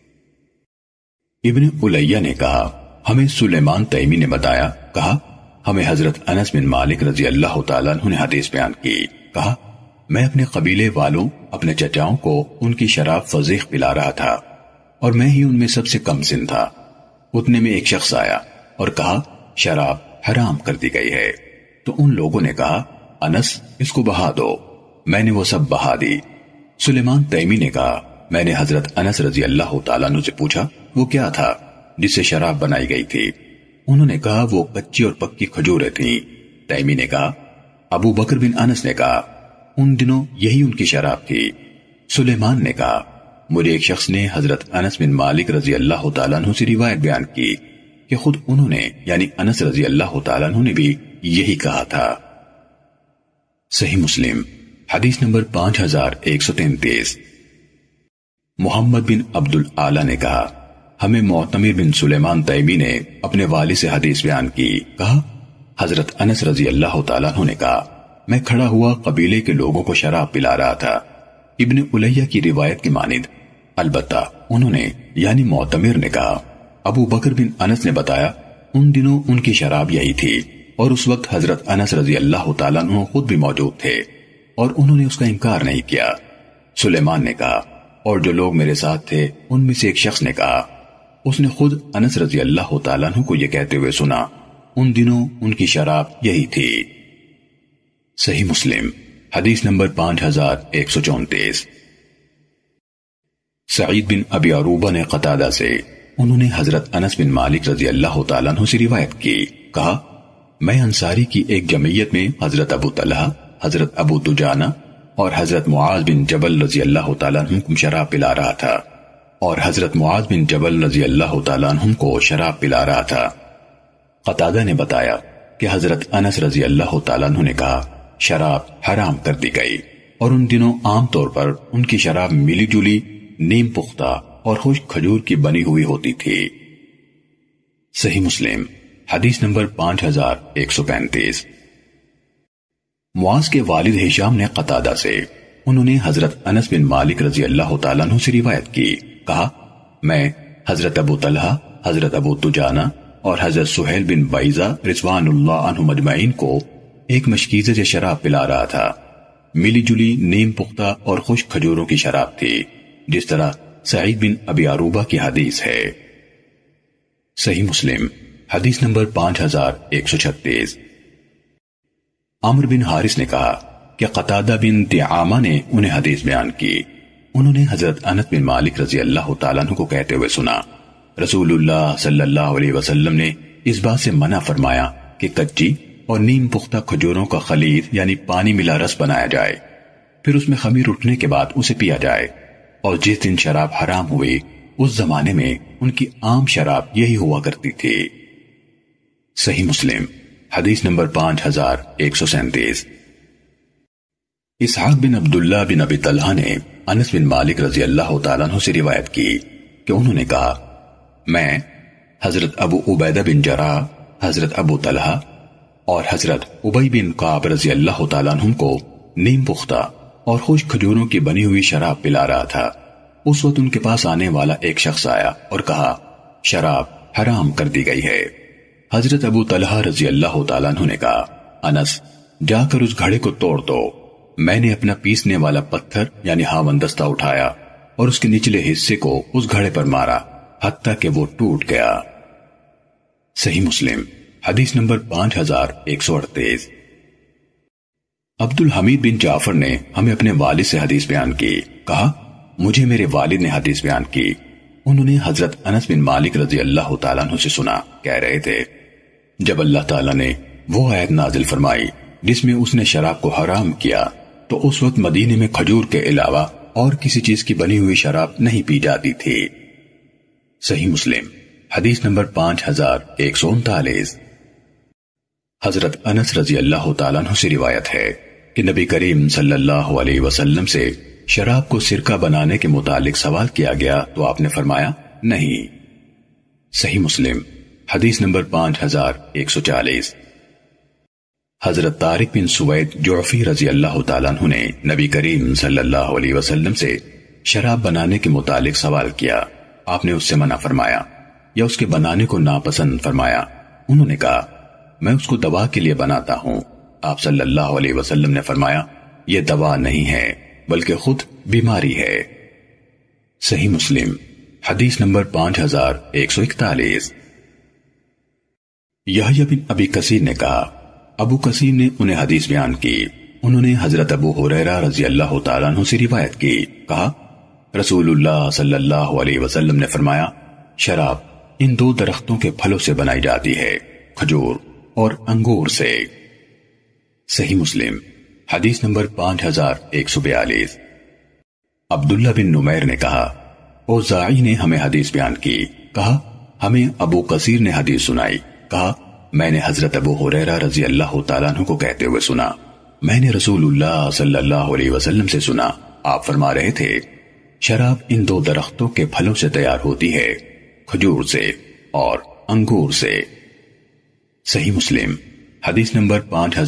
ابن الیہ نے کہا، ہمیں سلیمان تیمی نے بتایا، کہا ہمیں حضرت انس بن مالک رضی اللہ تعالیٰ عنہ نے حدیث بیان کی، کہا میں اپنے قبیلے والوں، اپنے چچاؤں کو ان کی شراب فضیح پلا رہا تھا اور میں ہی ان میں سب سے کم سن تھا۔ اتنے میں ایک شخص آیا اور کہا، شراب حرام کر دی گئی ہے۔ تو ان لوگوں نے کہا، انس اس کو بہا دو۔ میں نے وہ سب بہا دی۔ سلیمان تیمی نے کہا، میں نے حضرت انس رضی اللہ تعالیٰ عنہ سے پوچھا وہ کیا تھا جس سے شراب بنائی گئی تھی؟ انہوں نے کہا وہ کچی اور پکی کھجوریں تھیں۔ تیمی نے کہا، ابو بکر بن انس نے کہا، ان دنوں یہی ان کی شراب تھی۔ سلیمان نے کہا، مجھے ایک شخص نے حضرت انس بن مالک رضی اللہ تعالیٰ عنہ سے روایت بیان کی کہ خود انہوں نے یعنی انس رضی اللہ تعالیٰ عنہ نے بھی یہی کہا تھا۔ صحیح مسلم حدیث نمبر 5133۔ محمد بن عبد العالی نے کہا، ہمیں معتمر بن سلیمان تیمی نے اپنے والد سے حدیث بیان کی، کہا حضرت انس رضی اللہ تعالیٰ عنہ نے کہا، میں کھڑا ہوا قبیلے کے لوگوں کو شراب پلا رہا تھا۔ ابن الیہ کی روایت کی مانند، البتہ انہوں نے یعنی معتمر نے کہا، ابو بکر بن انس نے بتایا ان دنوں ان کی شراب یہی تھی اور اس وقت حضرت انس رضی اللہ تعالیٰ عنہ خود بھی موجود تھے اور انہوں نے اس کا انکار نہیں کیا۔ سلیمان نے کہا، اور جو لوگ میرے ساتھ تھے ان میں سے ایک شخص نے کہا، اس نے خود انس رضی اللہ تعالیٰ عنہ کو یہ کہتے ہوئے سنا، ان دنوں ان کی شراب یہی تھی۔ صحیح مسلم حدیث نمبر 5134۔ سعید بن ابی عروبہ نے قتادہ سے، انہوں نے حضرت انس بن مالک رضی اللہ تعالیٰ عنہ سے روایت کی، کہا میں انصاری کی ایک جمعیت میں حضرت ابو طلحہ، حضرت ابو دجانہ اور حضرت معاذ بن جبل رضی اللہ تعالیٰ عنہ کو شراب پلا رہا تھا اور حضرت معاذ بن جبل رضی اللہ تعالیٰ عنہ کو شراب پلا رہا تھا۔ قتادہ نے بتایا کہ حضرت انس رضی اللہ تعالیٰ عنہ نے کہا، شراب حرام کر دی گئی، اور ان دنوں عام طور پر ان کی شراب ملی جلی، نیم پختہ اور خشک کھجور کی بنی ہوئی ہوتی تھی۔ صحیح مسلم حدیث نمبر 5135۔ معاذ کے والد ہشام نے قتادہ سے، انہوں نے حضرت انس بن مالک رضی اللہ تعالیٰ عنہ سے روایت کی، کہا میں حضرت ابو طلحہ، حضرت ابو دجانہ اور حضرت سہیل بن بیضہ رضوان اللہ عنہم اجمعین کو ایک مشکیزے سے شراب پلا رہا تھا، ملی جلی نیم پختہ اور خشک کھجوروں کی شراب تھی، جس طرح سعید بن ابی عروبہ کی حدیث ہے۔ صحیح مسلم حدیث نمبر 5136۔ عمر بن حارث نے کہا کہ قتادہ بن دعامہ نے انہیں حدیث بیان کی، انہوں نے حضرت انس بن مالک رضی اللہ تعالیٰ عنہ کو کہتے ہوئے سنا، رسول اللہ صلی اللہ علیہ وسلم نے اس بات سے منع فرمایا کہ کچی اور نیم پختہ کھجوروں کا خلیط یعنی پانی ملا رس بنایا جائے، پھر اس میں خمیر اٹھنے کے بعد اسے پیا جائے، اور جس دن شراب حرام ہوئی اس زمانے میں ان کی عام شراب یہی ہوا کرتی تھی۔ صحیح مسلم حدیث نمبر 5137۔ اسحاق بن عبداللہ بن ابی طلحہ نے انس بن مالک رضی اللہ تعالیٰ عنہ سے روایت کی کہ انہوں نے کہا، میں، حضرت ابو عبیدہ بن جراح، حضرت ابو طلحہ اور حضرت ابی بن کعب رضی اللہ تعالیٰ عنہم کو نیم پختہ اور خشک کھجوروں کی بنی ہوئی شراب پلا رہا تھا۔ اس وقت ان کے پاس آنے والا ایک شخص آیا اور کہا، شراب حرام کر دی گئی ہے۔ حضرت ابو طلحہ رضی اللہ تعالیٰ عنہ نے کہا، انس، جا کر اس گھڑے کو توڑ دو۔ میں نے اپنا پیسنے والا پتھر یعنی ہاون دستہ اٹھایا اور اس کے نچلے حصے کو اس گھڑے پر مارا حتیٰ کہ وہ ٹوٹ گیا۔ صحیح مسلم حدیث نمبر 5138۔ عبد الحمید بن جعفر نے ہمیں اپنے والد سے حدیث بیان کی، کہا مجھے میرے والد نے حدیث بیان کی، انہوں نے حضرت انس بن مالک رضی اللہ تعالیٰ عنہ سے سنا، کہہ رہے تھے جب اللہ تعالیٰ نے وہ آیت نازل فرمائی جس میں اس نے شراب کو حرام کیا تو اس وقت مدینے میں کھجور کے علاوہ اور کسی چیز کی بنی ہوئی شراب نہیں پی جاتی تھی۔ صحیح مسلم حدیث نمبر 5139۔ حضرت انس رضی اللہ تعالیٰ عنہ سے روایت ہے کہ نبی کریم صلی اللہ علیہ وسلم سے شراب کو سرکہ بنانے کے متعلق سوال کیا گیا تو آپ نے فرمایا نہیں۔ صحیح مسلم حدیث نمبر 5140۔ حضرت طارق بن سوید جعفی رضی اللہ تعالیٰ عنہ نے نبی کریم صلی اللہ علیہ وسلم سے شراب بنانے کے متعلق سوال کیا، آپ نے اس سے منع فرمایا یا اس کے بنانے کو ناپسند فرمایا۔ انہوں نے کہا میں اس کو دوا کے لیے بناتا ہوں۔ آپ صلی اللہ علیہ وسلم نے فرمایا یہ دوا نہیں ہے بلکہ خود بیماری ہے۔ صحیح مسلم حدیث نمبر 5141۔ یحییٰ بن ابی کثیر نے کہا ابو کثیر نے انہیں حدیث بیان کی، انہوں نے حضرت ابو ہریرہ رضی اللہ تعالیٰ عنہ سے روایت کی، کہا رسول اللہ صلی اللہ علیہ وسلم نے فرمایا شراب ان دو درختوں کے پھلوں سے بنائی جاتی ہے، کھجور اور انگور سے۔ صحیح مسلم حدیث نمبر 5142۔ عبداللہ بن نمیر نے کہا اوزاعی نے ہمیں حدیث بیان کی، کہا ہمیں ابو کثیر نے حدیث سنائی، کہا میں نے حضرت ابو ہریرہ رضی اللہ تعالیٰ عنہ کو کہتے ہوئے سنا میں نے رسول اللہ صلی اللہ علیہ وسلم سے سنا، آپ فرما رہے تھے شراب ان دو درختوں کے پھلوں سے تیار ہوتی ہے، کھجور سے اور انگور سے۔ صحیح مسلم حدیث نمبر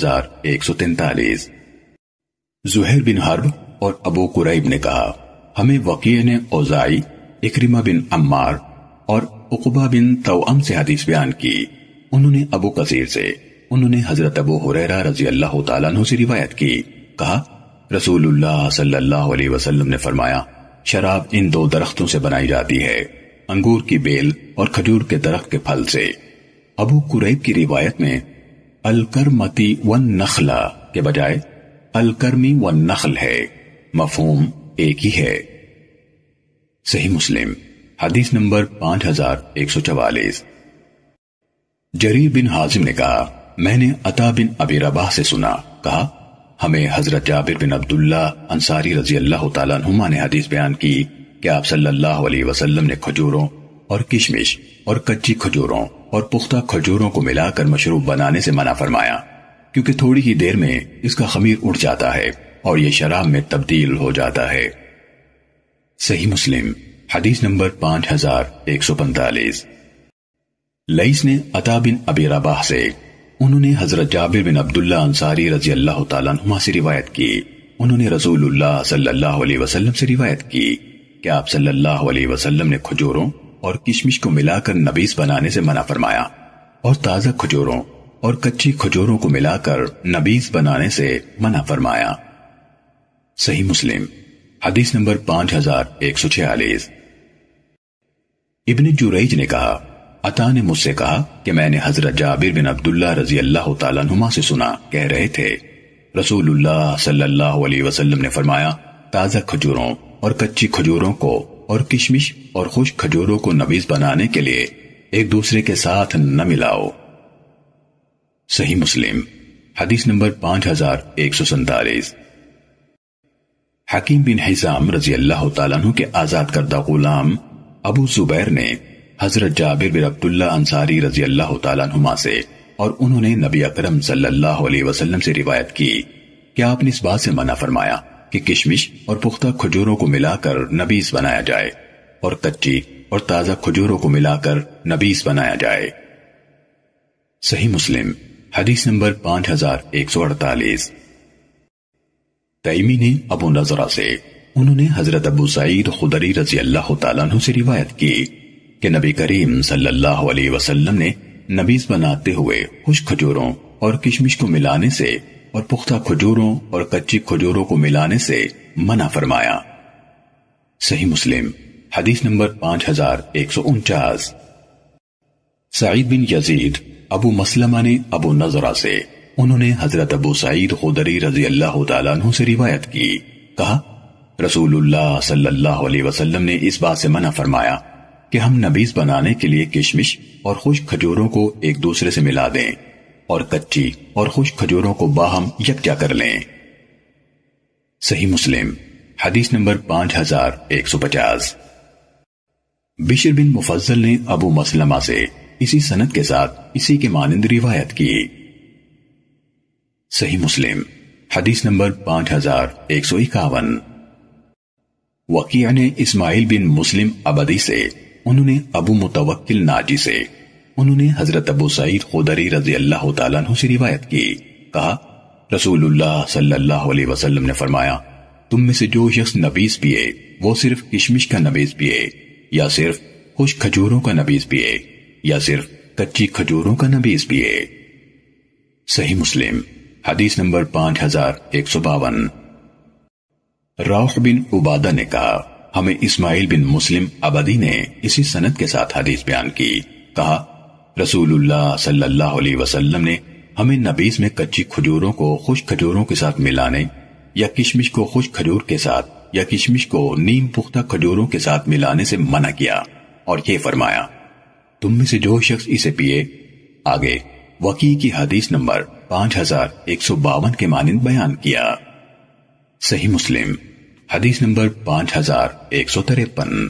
5143۔ زہیر بن حرب اور ابو قریب نے کہا ہمیں وقیع نے اوزاعی، اکرمہ بن عمار اور عقبہ بن توأم سے حدیث بیان کی، انہوں نے ابو کثیر سے، انہوں نے حضرت ابو ہریرہ رضی اللہ تعالیٰ عنہ سے روایت کی، کہا رسول اللہ صلی اللہ علیہ وسلم نے فرمایا شراب ان دو درختوں سے بنائی جاتی ہے، انگور کی بیل اور کھجور کے درخت کے پھل سے۔ ابو قریب کی روایت میں الکرمتی والنخلہ کے بجائے الکرمی والنخل ہے، مفہوم ایک ہی ہے۔ صحیح مسلم حدیث نمبر 5144۔ جریر بن حازم نے کہا میں نے عطا بن ابی رباح سے سنا، کہا ہمیں حضرت جابر بن عبداللہ انصاری رضی اللہ تعالیٰ عنہما نے حدیث بیان کی کہ آپ صلی اللہ علیہ وسلم نے کھجوروں اور کشمش اور کچی کھجوروں اور پختہ کھجوروں کو ملا کر مشروب بنانے سے منع فرمایا، کیونکہ تھوڑی ہی دیر میں اس کا خمیر اڑ جاتا ہے اور یہ شراب میں تبدیل ہو جاتا ہے۔ صحیح مسلم حدیث نمبر 5145۔ لیث نے عطا بن ابی رباح سے، انہوں نے حضرت جابر بن عبداللہ انصاری رضی اللہ تعالیٰ عنہما سے روایت کی، انہوں نے رسول اللہ صلی اللہ علیہ وسلم سے روایت کی کہ آپ صلی اللہ علیہ وسلم نے کھجوروں اور کشمش کو ملا کر نبیذ بنانے سے منع فرمایا اور تازہ کھجوروں اور کچی کھجوروں کو ملا کر نبیذ بنانے سے منع فرمایا۔ صحیح مسلم حدیث نمبر 5146۔ ابن جریج نے کہا عطا نے مجھ سے کہا کہ میں نے حضرت جابر بن عبداللہ رضی اللہ تعالیٰ عنہما سے سنا، کہہ رہے تھے رسول اللہ صلی اللہ علیہ وسلم نے فرمایا تازہ کھجوروں اور کچی کھجوروں کو اور کشمش اور خشک کھجوروں کو نبیذ بنانے کے لیے ایک دوسرے کے ساتھ نہ ملاؤ۔ صحیح مسلم حدیث نمبر 5147۔ حکیم بن حزام رضی اللہ تعالیٰ عنہ کے آزاد کردہ غلام ابو زبیر نے حضرت جابر بن عبداللہ انصاری رضی اللہ تعالیٰ عنہما سے، اور انہوں نے نبی اکرم صلی اللہ علیہ وسلم سے روایت کی کہ آپ نے اس بات سے منع فرمایا کہ کشمش اور پختہ کھجوروں کو ملا کر نبیذ بنایا جائے اور کچی اور تازہ کھجوروں کو ملا کر نبیذ بنایا جائے۔ صحیح مسلم حدیث نمبر 5148۔ تیمی نے ابو نضرہ سے، انہوں نے حضرت ابو سعید خدری رضی اللہ تعالیٰ عنہ سے روایت کی کہ نبی کریم صلی اللہ علیہ وسلم نے نبیذ بناتے ہوئے خشک کھجوروں اور کشمش کو ملانے سے اور پختہ کھجوروں اور کچی کھجوروں کو ملانے سے منع فرمایا۔ صحیح مسلم حدیث نمبر 5149۔ سعید بن یزید ابو مسلمہ نے ابو نضرہ سے، انہوں نے حضرت ابو سعید خدری رضی اللہ تعالیٰ عنہ سے روایت کی، کہا رسول اللہ صلی اللہ علیہ وسلم نے اس بات سے منع فرمایا کہ ہم نبیذ بنانے کے لیے کشمش اور خشک کھجوروں کو ایک دوسرے سے ملا دیں اور کچی اور خشک کھجوروں کو باہم یکجا کر لیں۔ صحیح مسلم حدیث نمبر 5150۔ بشر بن مفضل نے ابو مسلمہ سے اسی سند کے ساتھ اسی کے مانند روایت کی۔ صحیح مسلم حدیث نمبر 5151۔ وکیع نے اسماعیل بن مسلم عبدی سے، انہوں نے ابو متوکل ناجی سے، انہوں نے حضرت ابو سعید خدری رضی اللہ تعالیٰ عنہ سے روایت کی، کہا رسول اللہ صلی اللہ علیہ وسلم نے فرمایا تم میں سے جو شخص نبیذ پیے وہ صرف کشمش کا نبیذ پیے، یا صرف خشک کھجوروں کا نبیذ پیے، یا صرف کچی کھجوروں کا نبیذ پیے۔ صحیح مسلم حدیث نمبر 5152۔ روح بن عبادہ نے کہا ہمیں اسماعیل بن مسلم عبدی نے اسی سند کے ساتھ حدیث بیان کی، کہا رسول اللہ صلی اللہ علیہ وسلم نے ہمیں نبیذ میں کچی کھجوروں کو خشک کھجوروں کے ساتھ ملانے، یا کشمش کو خشک کھجور کے ساتھ یا کشمش کو نیم پختہ کھجوروں کے ساتھ ملانے سے منع کیا، اور یہ فرمایا تم میں سے جو شخص اسے پیے۔ آگے وکیع کی حدیث نمبر 5152 کے مانند بیان کیا۔ صحیح مسلم حدیث نمبر 5153۔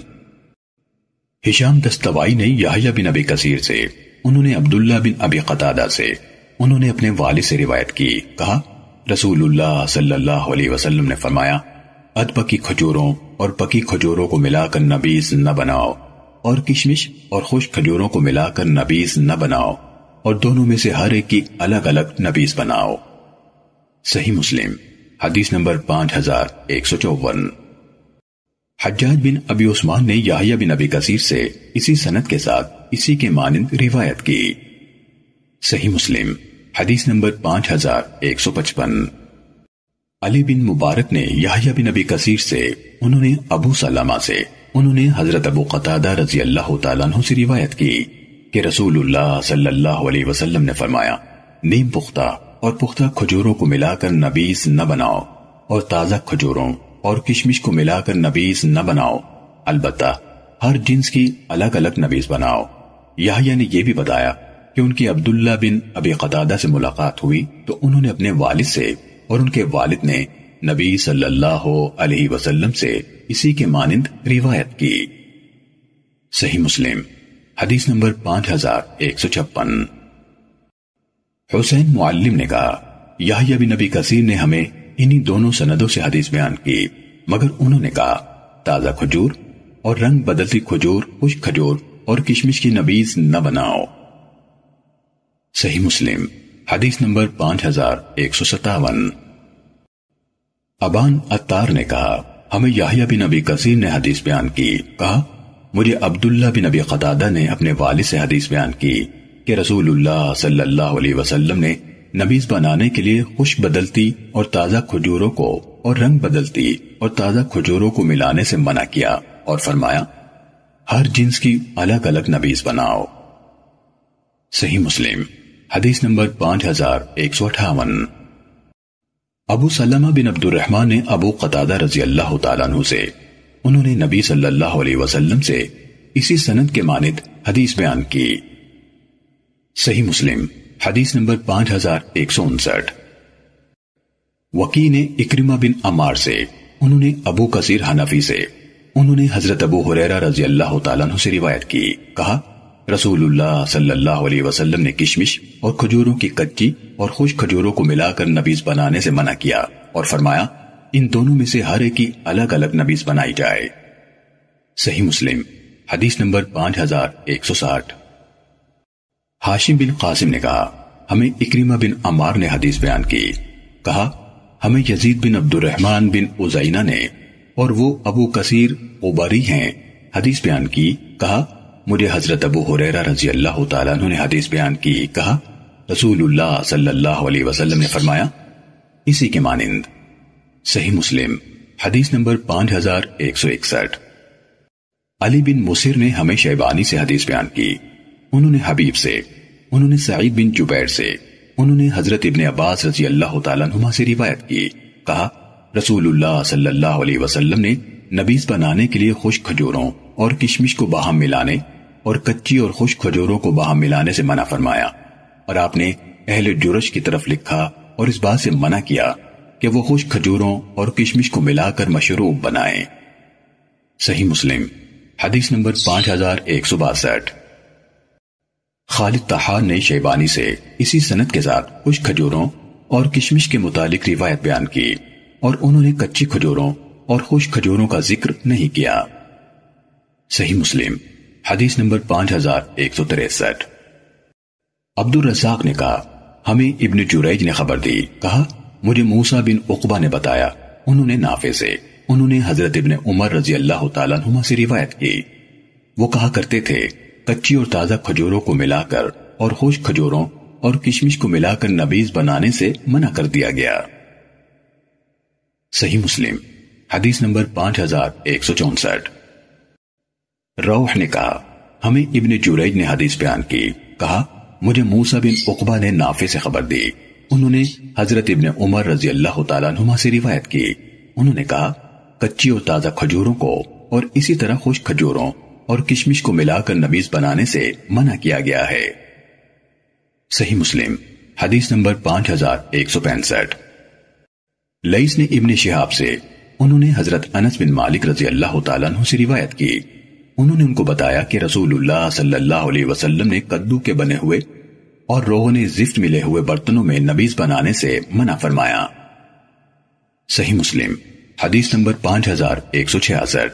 ہشام دستوائی نے یحییٰ بن ابی کثیر سے، انہوں نے عبداللہ بن ابی قتادہ سے، انہوں نے اپنے والد سے روایت کی، کہا رسول اللہ صلی اللہ علیہ وسلم نے فرمایا ادھ پکی کھجوروں اور پکی کھجوروں کو ملا کر نبیذ نہ بناؤ، اور کشمش اور خشک کھجوروں کو ملا کر نبیذ نہ بناؤ، اور دونوں میں سے ہر ایک کی الگ الگ نبیذ بناؤ۔ صحیح مسلم حدیث نمبر 5154۔ حجاج بن ابی عثمان نے یحییٰ بن ابی کثیر سے اسی سند کے ساتھ اسی کے مانند روایت کی۔ صحیح مسلم حدیث نمبر 5155۔ علی بن مبارک نے یحییٰ بن ابی کثیر سے، انہوں نے ابو سلمہ سے، انہوں نے حضرت ابو قتادہ رضی اللہ تعالیٰ عنہ سے روایت کی کہ رسول اللہ صلی اللہ علیہ وسلم نے فرمایا نیم پختہ اور پختہ کھجوروں کو ملا کر نبیذ نہ بناؤ، اور تازہ کھجوروں اور کشمش کو ملا کر نبیذ نہ بناؤ، البتہ ہر جنس کی الگ الگ نبیذ بناؤ۔ یحییٰ نے یہ بھی بتایا کہ ان کی عبداللہ بن ابی قتادہ سے ملاقات ہوئی تو انہوں نے اپنے والد سے اور ان کے والد نے نبی صلی اللہ علیہ وسلم سے اسی کے مانند روایت کی۔ صحیح مسلم حدیث نمبر 5156۔ حسین معلم نے کہا یحییٰ بن ابی کثیر نے ہمیں انہی دونوں سندوں سے حدیث بیان کی، مگر انہوں نے کہا تازہ کھجور اور رنگ بدلتی کھجور، خشک کھجور اور کشمش کی نبیذ نہ بناؤ۔ صحیح مسلم حدیث نمبر 5157۔ ابان عطار نے کہا ہمیں یحییٰ بن ابی کثیر نے حدیث بیان کی، کہا مجھے عبداللہ بن ابی قتادہ نے اپنے والد سے حدیث بیان کی کہ رسول اللہ صلی اللہ علیہ وسلم نے نبیذ بنانے کے لیے خشک بدلتی اور تازہ کھجوروں کو اور رنگ بدلتی اور تازہ کھجوروں کو ملانے سے منع کیا، اور فرمایا ہر جنس کی الگ الگ نبیذ بناؤ۔ صحیح مسلم حدیث نمبر 5158۔ ابو سلمہ بن عبد الرحمن نے ابو قتادہ رضی اللہ تعالیٰ عنہ سے، انہوں نے نبی صلی اللہ علیہ وسلم سے اسی سند کے مانند حدیث بیان کی۔ صحیح مسلم حدیث نمبر 5159۔ وکیع نے اکرمہ بن عمار سے، انہوں نے ابو کثیر حنفی سے، انہوں نے حضرت ابو ہریرہ رضی اللہ تعالیٰ عنہ سے روایت کی، کہا رسول اللہ صلی اللہ علیہ وسلم نے کشمش اور کھجوروں کی کچی اور خشک کھجوروں کو ملا کر نبیذ بنانے سے منع کیا، اور فرمایا ان دونوں میں سے ہر ایک کی الگ الگ نبیذ بنائی جائے۔ صحیح مسلم حدیث نمبر 5160۔ ہاشم بن قاسم نے کہا ہمیں اکرمہ بن عمار نے حدیث بیان کی، کہا ہمیں یزید بن عبد الرحمن بن عزینہ نے، اور وہ ابو کثیر قبری ہیں، حدیث بیان کی، کہا مجھے حضرت ابو ہریرہ رضی اللہ تعالیٰ عنہ نے حدیث بیان کی، کہا رسول اللہ صلی اللہ علیہ وسلم نے فرمایا اسی کے مانند۔ صحیح مسلم حدیث نمبر 5161۔ علی بن مسر نے ہمیں شیبانی سے حدیث بیان کی، انہوں نے حبیب سے، انہوں نے سعید بن جبیر سے، انہوں نے حضرت ابن عباس رضی اللہ تعالیٰ عنہما سے روایت کی، کہا رسول اللہ صلی اللہ علیہ وسلم نے نبیذ بنانے کے لیے خشک کھجوروں اور کشمش کو باہم ملانے اور کچی اور خشک کھجوروں کو باہم ملانے سے منع فرمایا، اور آپ نے اہل جرش کی طرف لکھا اور اس بات سے منع کیا کہ وہ خشک کھجوروں اور کشمش کو ملا کر مشروب بنائیں۔ صحیح مسلم حدیث نمبر 5162۔ خالد طحان نے شیبانی سے اسی سند کے ساتھ خشک کھجوروں اور کشمش کے متعلق روایت بیان کی، اور انہوں نے کچی کھجوروں اور خشک کھجوروں کا ذکر نہیں کیا۔ صحیح مسلم حدیث نمبر 5163۔ عبد الرزاق نے کہا ہمیں ابن جریج نے خبر دی، کہا مجھے موسیٰ بن عقبہ نے بتایا، انہوں نے نافع سے، انہوں نے حضرت ابن عمر رضی اللہ تعالیٰ عنہما سے روایت کی، وہ کہا کرتے تھے کچی اور تازہ کھجوروں کو ملا کر اور خشک کھجوروں اور کشمش کو ملا کر نبیذ بنانے سے منع کر دیا گیا۔ صحیح مسلم حدیث نمبر 5164۔ روح نے کہا ہمیں ابن جریج نے حدیث بیان کی، کہا مجھے موسیٰ بن عقبہ نے نافع سے خبر دی، انہوں نے حضرت ابن عمر رضی اللہ تعالیٰ عنہما سے روایت کی، انہوں نے کہا کچی اور تازہ کھجوروں کو اور اسی طرح خشک کھجوروں اور کشمش کو ملا کر نبیذ بنانے سے منع کیا گیا ہے۔ صحیح مسلم حدیث نمبر 5165۔ لیث نے ابن شہاب سے، انہوں نے حضرت انس بن مالک رضی اللہ تعالیٰ عنہ سے روایت کی، انہوں نے ان کو بتایا کہ رسول اللہ صلی اللہ علیہ وسلم نے کدو کے بنے ہوئے اور روغن زفت ملے ہوئے برتنوں میں نبیذ بنانے سے منع فرمایا۔ صحیح مسلم حدیث نمبر 5166۔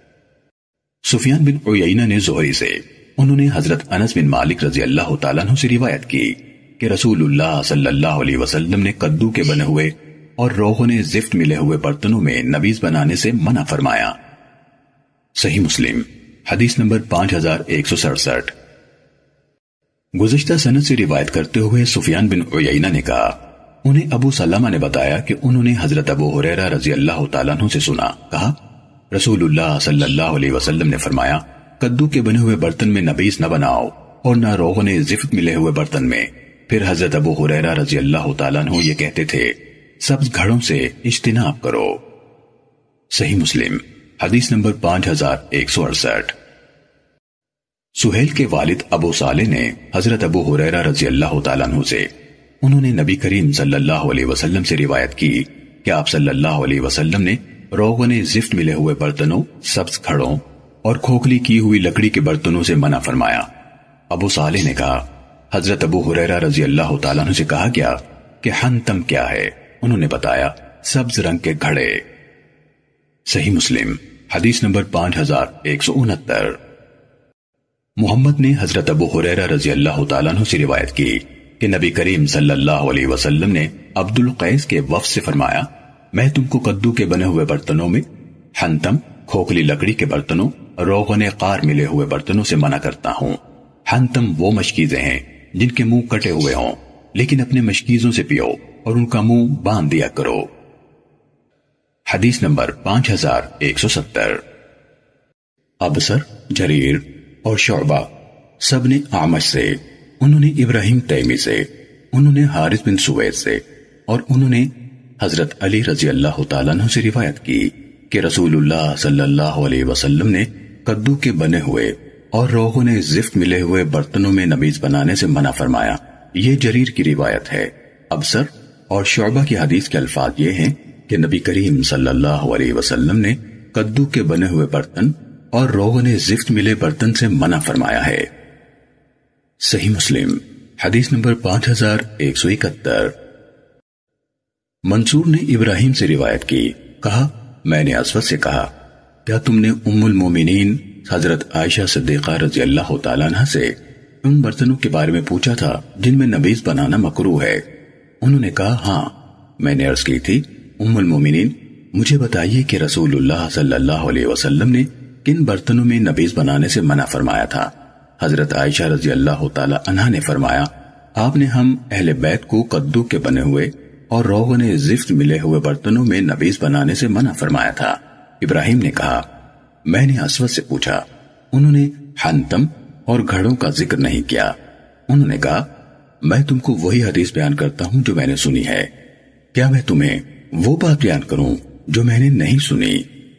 سفیان بن عیینہ نے زہری سے، انہوں نے حضرت انس بن مالک رضی اللہ تعالیٰ عنہ سے روایت کی کہ رسول اللہ صلی اللہ علیہ وسلم نے کدو کے بنے ہوئے اور روغن زفت ملے ہوئے برتنوں میں نبیذ بنانے سے منع فرمایا۔ صحیح مسلم حدیث نمبر 5167۔ گزشتہ سند سے روایت کرتے ہوئے سفیان بن عیینہ نے کہا انہیں ابو سلمہ نے بتایا کہ انہوں نے حضرت ابو ہریرہ رضی اللہ تعالیٰ عنہ سے سنا، کہا رسول اللہ صلی اللہ علیہ وسلم نے فرمایا کدو کے بنے ہوئے برتن میں نبیذ نہ بناؤ اور نہ روغن زفت ملے ہوئے برتن میں۔ پھر حضرت ابو ہریرہ رضی اللہ تعالیٰ عنہ یہ کہتے تھے سبز گھڑوں سے اجتناب کرو۔ صحیح مسلم حدیث نمبر 5168۔ سہیل کے والد ابو صالح نے حضرت ابو ہریرہ رضی اللہ تعالیٰ عنہ سے، انہوں نے نبی کریم صلی اللہ علیہ وسلم سے روایت کی کہ آپ صلی اللہ علیہ وسلم نے روغن زفت ملے ہوئے برتنوں، سبز کھڑوں اور کھوکھلی کی ہوئی لکڑی کے برتنوں سے منع فرمایا۔ ابو صالح نے کہا حضرت ابو ہریرہ رضی اللہ تعالیٰ عنہ سے کہا گیا کہ حنتم کیا ہے؟ انہوں نے بتایا سبز رنگ کے گھڑے۔ صحیح مسلم حدیث نمبر 5169۔ محمد نے حضرت ابو ہریرہ رضی اللہ تعالیٰ عنہ سے روایت کی کہ نبی کریم صلی اللہ علیہ وسلم نے عبد القیس کے وفد سے فرمایا میں تم کو کدو کے بنے ہوئے برتنوں میں حنتم کھوکھلی لکڑی کے برتنوں، روغن قار ملے ہوئے برتنوں سے منع کرتا ہوں۔ حنتم وہ مشکیزیں ہیں جن کے منہ کٹے ہوئے ہوں، لیکن اپنے مشکیزوں سے پیو اور ان کا منہ باندھ دیا کرو۔ حدیث نمبر 5170۔ ابصر، جریر اور شعبہ سب نے اعمش سے، انہوں نے ابراہیم تیمی سے، انہوں نے حارث بن سوید سے، اور انہوں نے حضرت علی رضی اللہ تعالیٰ عنہ سے روایت کی کہ رسول اللہ صلی اللہ علیہ وسلم نے کدو کے بنے ہوئے اور روغن زفت ملے ہوئے برتنوں میں نبیذ بنانے سے منع فرمایا۔ یہ جریر کی روایت ہے۔ ابصر اور شعبہ کی حدیث کے الفاظ یہ ہیں کہ نبی کریم صلی اللہ علیہ وسلم نے کدو کے بنے ہوئے برتن اور روغن زفت ملے برتن سے منع فرمایا ہے۔ صحیح مسلم حدیث نمبر 5171۔ منصور نے ابراہیم سے روایت کی، کہا میں نے اسود سے کہا کیا تم نے ام المومنین حضرت عائشہ صدیقہ رضی اللہ تعالیٰ عنہ سے ان برتنوں کے بارے میں پوچھا تھا جن میں نبیذ بنانا مکروہ ہے۔ انہوں نے کہا ہاں۔ میں نے عرض کی تھی ام المومنین مجھے بتائیے کہ رسول اللہ صلی اللہ علیہ وسلم نے کن برتنوں میں نبیذ بنانے سے منع فرمایا تھا؟ حضرت عائشہ رضی اللہ تعالی عنہا نے فرمایا آپ نے ہم اہل بیت کو کدو کے بنے ہوئے اور روغن زفت ملے ہوئے برتنوں میں نبیذ بنانے سے منع فرمایا تھا۔ ابراہیم نے کہا میں نے اسود سے پوچھا، انہوں نے حنتم اور گھڑوں کا ذکر نہیں کیا۔ انہوں نے کہا میں تم کو وہی حدیث بیان کرتا ہوں جو میں نے سنی ہے، کیا میں تمہیں وہ بات بیان کروں جو میں نے نہیں سنی؟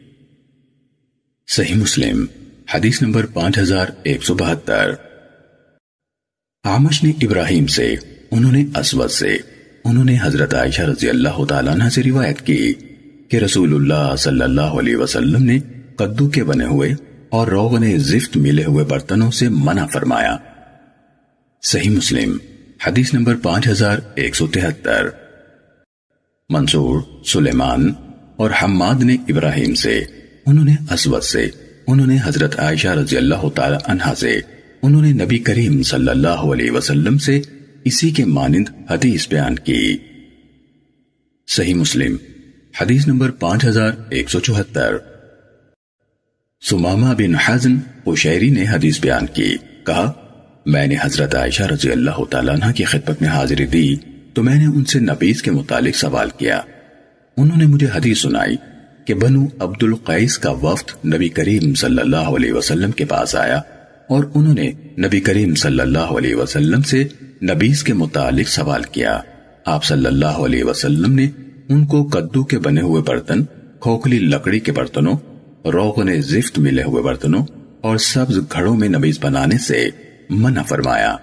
صحیح مسلم حدیث نمبر 5172۔ عامش نے ابراہیم سے، انہوں نے اسود سے، انہوں نے حضرت عائشہ رضی اللہ تعالیٰ عنہ سے روایت کی کہ رسول اللہ صلی اللہ علیہ وسلم نے کدو کے بنے ہوئے اور روغن زفت ملے ہوئے برتنوں سے منع فرمایا۔ صحیح مسلم حدیث نمبر 5173۔ منصور، سلیمان اور حماد نے ابراہیم سے، انہوں نے اسود سے، انہوں نے حضرت عائشہ رضی اللہ تعالی عنہا سے، انہوں نے نبی کریم صلی اللہ علیہ وسلم سے اسی کے مانند حدیث بیان کی۔ صحیح مسلم حدیث نمبر 5174۔ سمامہ بن حزن قشیری نے حدیث بیان کی، کہا میں نے حضرت عائشہ رضی اللہ تعالیٰ عنہ کی خدمت میں حاضری دی تو میں نے ان سے نبیذ کے متعلق سوال کیا۔ انہوں نے مجھے حدیث سنائی کہ بنو عبد القیس کا وفد نبی کریم صلی اللہ علیہ وسلم کے پاس آیا اور انہوں نے نبی کریم صلی اللہ علیہ وسلم سے نبیذ کے متعلق سوال کیا۔ آپ صلی اللہ علیہ وسلم نے ان کو کدو کے بنے ہوئے برتن، کھوکھلی لکڑی کے برتنوں، روغن زفت ملے ہوئے برتنوں اور سبز گھڑوں میں نبیذ بنانے سے منع فرمایا۔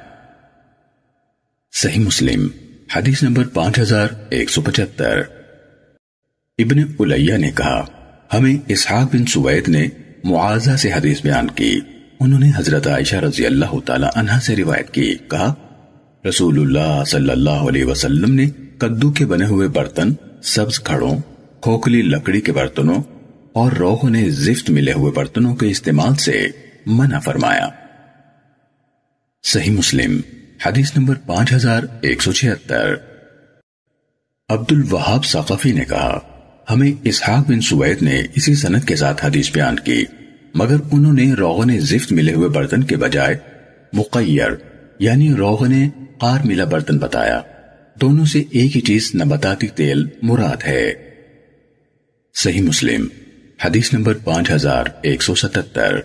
صحیح مسلم حدیث نمبر 5175۔ ابن علیہ نے کہا ہمیں اسحاق بن سوید نے معاذہ سے حدیث بیان کی، انہوں نے حضرت عائشہ رضی اللہ تعالی عنہا سے روایت کی، کہا رسول اللہ صلی اللہ علیہ وسلم نے کدو کے بنے ہوئے برتن، سبز کھڑوں، کھوکھلی لکڑی کے برتنوں اور روغن زفت ملے ہوئے برتنوں کے استعمال سے منع فرمایا۔ صحیح مسلم حدیث نمبر 5176۔ عبد الوہاب ثقفی نے کہا ہمیں اسحاق بن سوید نے اسی سند کے ساتھ حدیث بیان کی، مگر انہوں نے روغن زفت ملے ہوئے برتن کے بجائے مقیر یعنی روغن قار ملا برتن بتایا۔ دونوں سے ایک ہی چیز نباتاتی تیل مراد ہے۔ صحیح مسلم حدیث نمبر 5177۔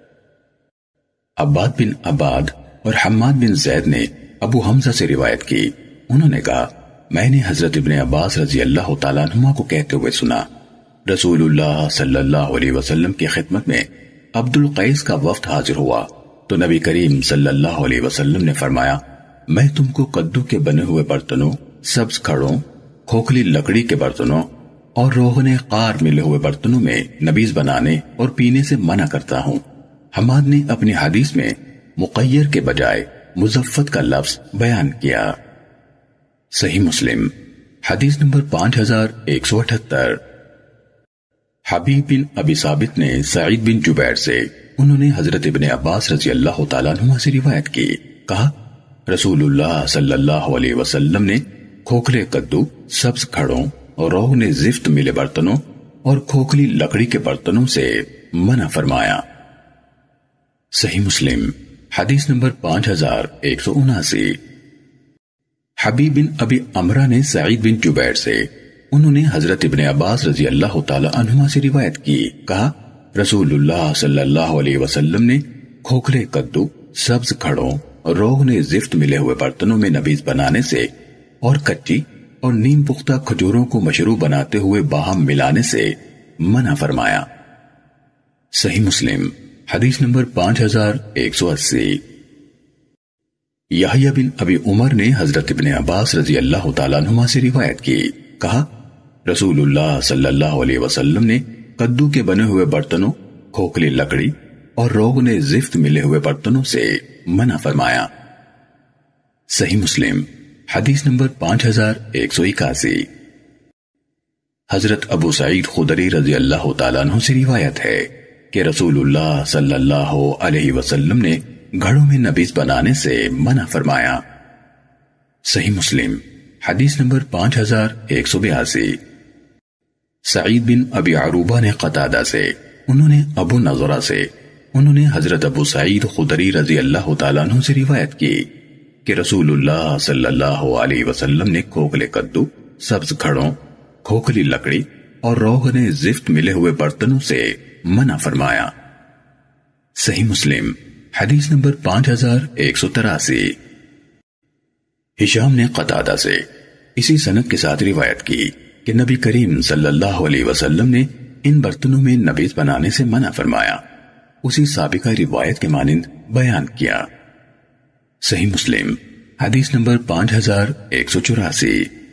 عباد بن عباد اور حماد بن زید نے ابو حمزہ سے روایت کی، انہوں نے کہا میں نے حضرت ابن عباس رضی اللہ تعالیٰ عنہما کو کہتے ہوئے سنا رسول اللہ صلی اللہ علیہ وسلم کی خدمت میں عبد القیس کا وفد حاضر ہوا تو نبی کریم صلی اللہ علیہ وسلم نے فرمایا میں تم کو کدو کے بنے ہوئے برتنوں، سبز کھڑوں، کھوکھلی لکڑی کے برتنوں اور روغن قار ملے ہوئے برتنوں میں نبیذ بنانے اور پینے سے منع کرتا ہوں۔ حماد نے اپنی حدیث میں مقیر کے بجائے مزفت کا لفظ بیان کیا۔ صحیح مسلم حدیث نمبر 5178۔ حبیب بن ابی ثابت نے سعید بن جبیر سے، انہوں نے حضرت ابن عباس رضی اللہ تعالیٰ عنہ سے روایت کی، کہا رسول اللہ صلی اللہ علیہ وسلم نے کھوکھلے کدو، سبز کھڑوں اور روغن زفت ملے برتنوں اور کھوکھلی لکڑی کے برتنوں سے منع فرمایا۔ صحیح مسلم حدیث نمبر 5179۔ حبیب بن ابی عمرہ نے سعید بن جبیر سے، انہوں نے حضرت ابن عباس رضی اللہ تعالی عنہما سے روایت کی، کہا رسول اللہ صلی اللہ علیہ وسلم نے کھوکھلے کدو، سبز کھڑوں اور روغن زفت ملے ہوئے برتنوں میں نبیذ بنانے سے اور کچی اور نیم پختہ کھجوروں کو مشروب بناتے ہوئے باہم ملانے سے منع فرمایا۔ صحیح مسلم حدیث نمبر 5180۔ یحییٰ بن ابی عمر نے حضرت ابن عباس رضی اللہ تعالیٰ عنہما سے روایت کی، کہا رسول اللہ صلی اللہ علیہ وسلم نے کدو کے بنے ہوئے برتنوں، کھوکھلی لکڑی اور روغن زفت ملے ہوئے برتنوں سے منع فرمایا۔ صحیح مسلم حدیث نمبر 5181۔ حضرت ابو سعید خدری رضی اللہ تعالیٰ عنہ سے روایت ہے کہ رسول اللہ صلی اللہ علیہ وسلم نے گھڑوں میں نبیذ بنانے سے منع فرمایا۔ صحیح مسلم حدیث نمبر 5182۔ سعید بن ابی عروبہ نے قتادہ سے، انہوں نے ابو نضرہ سے، انہوں نے حضرت ابو سعید خدری رضی اللہ تعالیٰ عنہ سے روایت کی کہ رسول اللہ صلی اللہ علیہ وسلم نے کھوکھلے کدو، سبز گھڑوں، کھوکھلی لکڑی اور روغن زفت ملے ہوئے برتنوں سے منع فرمایا۔ صحیح مسلم حدیث نمبر 5183۔ ہشام نے قتادہ سے اسی سند کے ساتھ روایت کی کہ نبی کریم صلی اللہ علیہ وسلم نے ان برتنوں میں نبیذ بنانے سے منع فرمایا، اسی سابقہ روایت کے مانند بیان کیا۔ صحیح مسلم حدیث نمبر 5184۔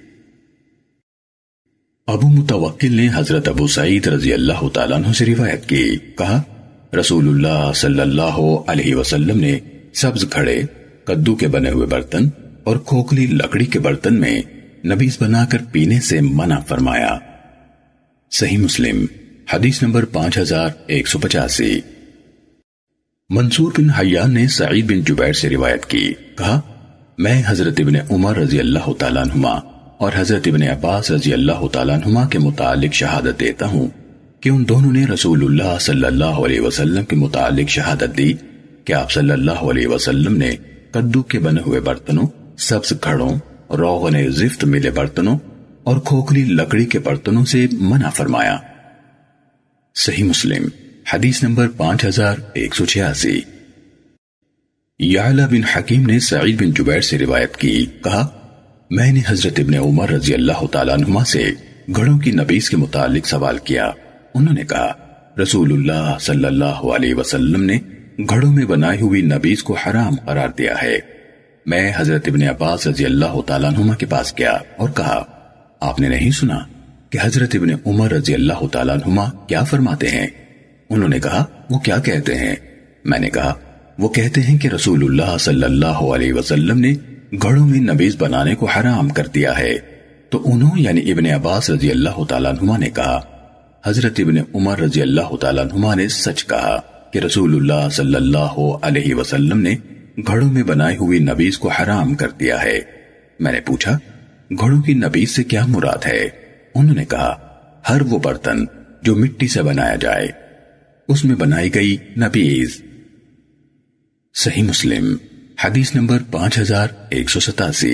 ابو متوکل نے حضرت ابو سعید رضی اللہ تعالیٰ عنہ سے روایت کی، کہا رسول اللہ صلی اللہ علیہ وسلم نے سبز گھڑے، کدو کے بنے ہوئے برتن اور کھوکھلی لکڑی کے برتن میں نبیذ بنا کر پینے سے منع فرمایا۔ صحیح مسلم حدیث نمبر 5185۔ منصور بن حیان نے سعید بن جبیر سے روایت کی، کہا میں حضرت ابن عمر رضی اللہ تعالیٰ عنہما اور حضرت ابن عباس رضی اللہ تعالیٰ عنہما کے متعلق شہادت دیتا ہوں کہ ان دونوں نے رسول اللہ صلی اللہ علیہ وسلم کے متعلق شہادت دی کہ آپ صلی اللہ علیہ وسلم نے کدو کے بنے ہوئے برتنوں، سبز گھڑوں، روغن زفت ملے برتنوں اور کھوکھلی لکڑی کے برتنوں سے منع فرمایا۔ صحیح مسلم حدیث نمبر 5186۔ یعلا بن حکیم نے سعید بن جبیر سے روایت کی، کہا میں نے حضرت ابن عمر رضی اللہ تعالیٰ عنہما سے گھڑوں کی نبیذ کے متعلق سوال کیا۔ انہوں نے کہا رسول اللہ صلی اللہ علیہ وسلم نے گھڑوں میں بنائی ہوئی نبیذ کو حرام قرار دیا ہے۔ میں حضرت ابن عباس رضی اللہ تعالیٰ عنہما کے پاس گیا اور کہا آپ نے نہیں سنا کہ حضرت ابن عمر رضی اللہ تعالیٰ عنہما کیا فرماتے ہیں؟ انہوں نے کہا وہ کیا کہتے ہیں؟ میں نے کہا وہ کہتے ہیں کہ رسول اللہ صلی اللہ علیہ وسلم نے گھڑوں میں نبیذ بنانے کو حرام کر دیا ہے۔ تو انہوں یعنی ابن عباس رضی اللہ تعالیٰ عنہما نے کہا حضرت ابن عمر رضی اللہ تعالیٰ عنہما نے سچ کہا کہ رسول اللہ صلی اللہ علیہ وسلم نے گھڑوں میں بنائی ہوئی نبیذ کو حرام کر دیا ہے۔ میں نے پوچھا گھڑوں کی نبیذ سے کیا مراد ہے؟ انہوں نے کہا ہر وہ برتن جو مٹی سے بنایا جائے، اس میں بنائی گئی نبیذ۔ صحیح مسلم حدیث نمبر 5187۔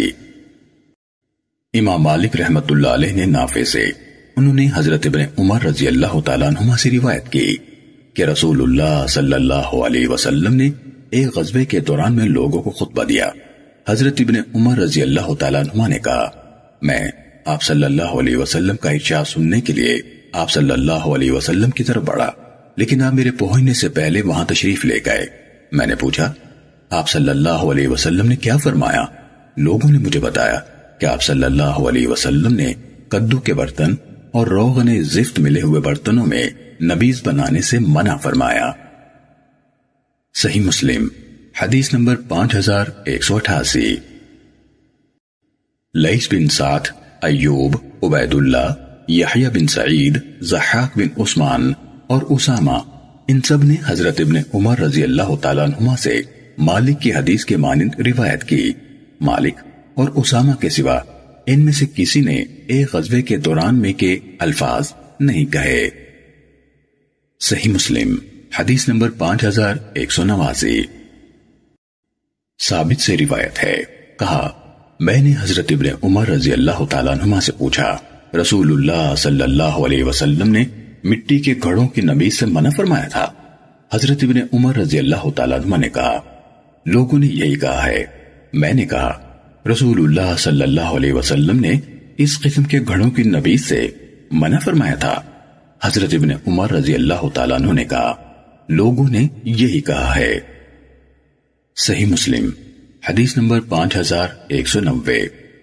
امام مالک رحمت اللہ علیہ نے نافع سے، انہوں نے حضرت ابن عمر رضی اللہ تعالیٰ عنہما سے روایت کی کہ رسول اللہ صلی اللہ علیہ وسلم نے ایک غزوے کے دوران میں لوگوں کو خطبہ دیا۔ حضرت ابن عمر رضی اللہ تعالیٰ عنہما نے کہا میں آپ صلی اللہ علیہ وسلم کا ارشاد سننے کے لیے آپ صلی اللہ علیہ وسلم کی طرف بڑھا، لیکن آپ میرے پہنچنے سے پہلے وہاں تشریف لے گئے۔ میں نے پوچھا آپ صلی اللہ علیہ وسلم نے کیا فرمایا؟ لوگوں نے مجھے بتایا کہ آپ صلی اللہ علیہ وسلم نے کدو کے برتن اور روغن زفت ملے ہوئے برتنوں میں نبیذ بنانے سے منع فرمایا۔ صحیح مسلم حدیث نمبر 5188۔ لیث بن سعد، ایوب، عبید اللہ، یحییٰ بن سعید، ضحاک بن عثمان اور اسامہ ان سب نے حضرت ابن عمر رضی اللہ تعالیٰ عنہما سے مالک کی حدیث کے مانند روایت کی۔ مالک اور اسامہ کے سوا ان میں سے کسی نے ایک غزوے کے دوران میں کے الفاظ نہیں کہے۔ صحیح مسلم حدیث نمبر 5189۔ ثابت سے روایت ہے، کہا میں نے حضرت ابن عمر رضی اللہ تعالیٰ عنہما سے پوچھا رسول اللہ صلی اللہ علیہ وسلم نے مٹی کے گھڑوں کی نبیذ سے منع فرمایا تھا؟ حضرت ابن عمر رضی اللہ تعالیٰ عنہ نے کہا لوگوں نے یہی کہا ہے۔ میں نے کہا رسول اللہ صلی اللہ علیہ وسلم نے اس قسم کے گھڑوں کی نبیذ سے منع فرمایا تھا؟ حضرت ابن عمر رضی اللہ تعالیٰ عنہ نے کہا لوگوں نے یہی کہا ہے۔ صحیح مسلم حدیث نمبر 5190۔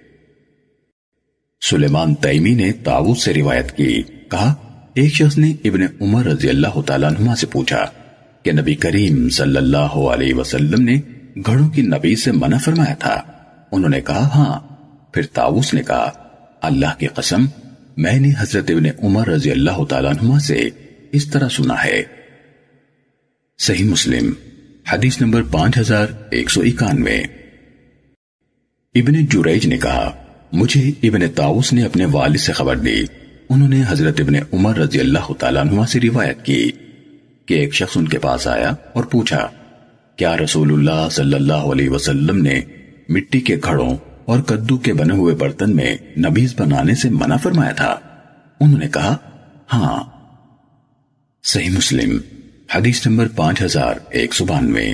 سلیمان تیمی نے طاووس سے روایت کی، کہا ایک شخص نے ابن عمر رضی اللہ تعالیٰ عنہما سے پوچھا کہ نبی کریم صلی اللہ علیہ وسلم نے گھڑوں کی نبیذ سے منع فرمایا تھا؟ انہوں نے کہا ہاں۔ پھر طاووس نے کہا اللہ کی قسم میں نے حضرت ابن عمر رضی اللہ تعالیٰ عنہما سے اس طرح سنا ہے۔ صحیح مسلم حدیث نمبر 5191۔ ابن جریج نے کہا مجھے ابن طاؤس نے اپنے والد سے خبر دی، انہوں نے حضرت ابن عمر رضی اللہ تعالیٰ عنہ سے روایت کی کہ ایک شخص ان کے پاس آیا اور پوچھا کیا رسول اللہ صلی اللہ علیہ وسلم نے مٹی کے گھڑوں اور کدو کے بنے ہوئے برتن میں نبیذ بنانے سے منع فرمایا تھا؟ انہوں نے کہا ہاں۔ صحیح مسلم حدیث نمبر 5192۔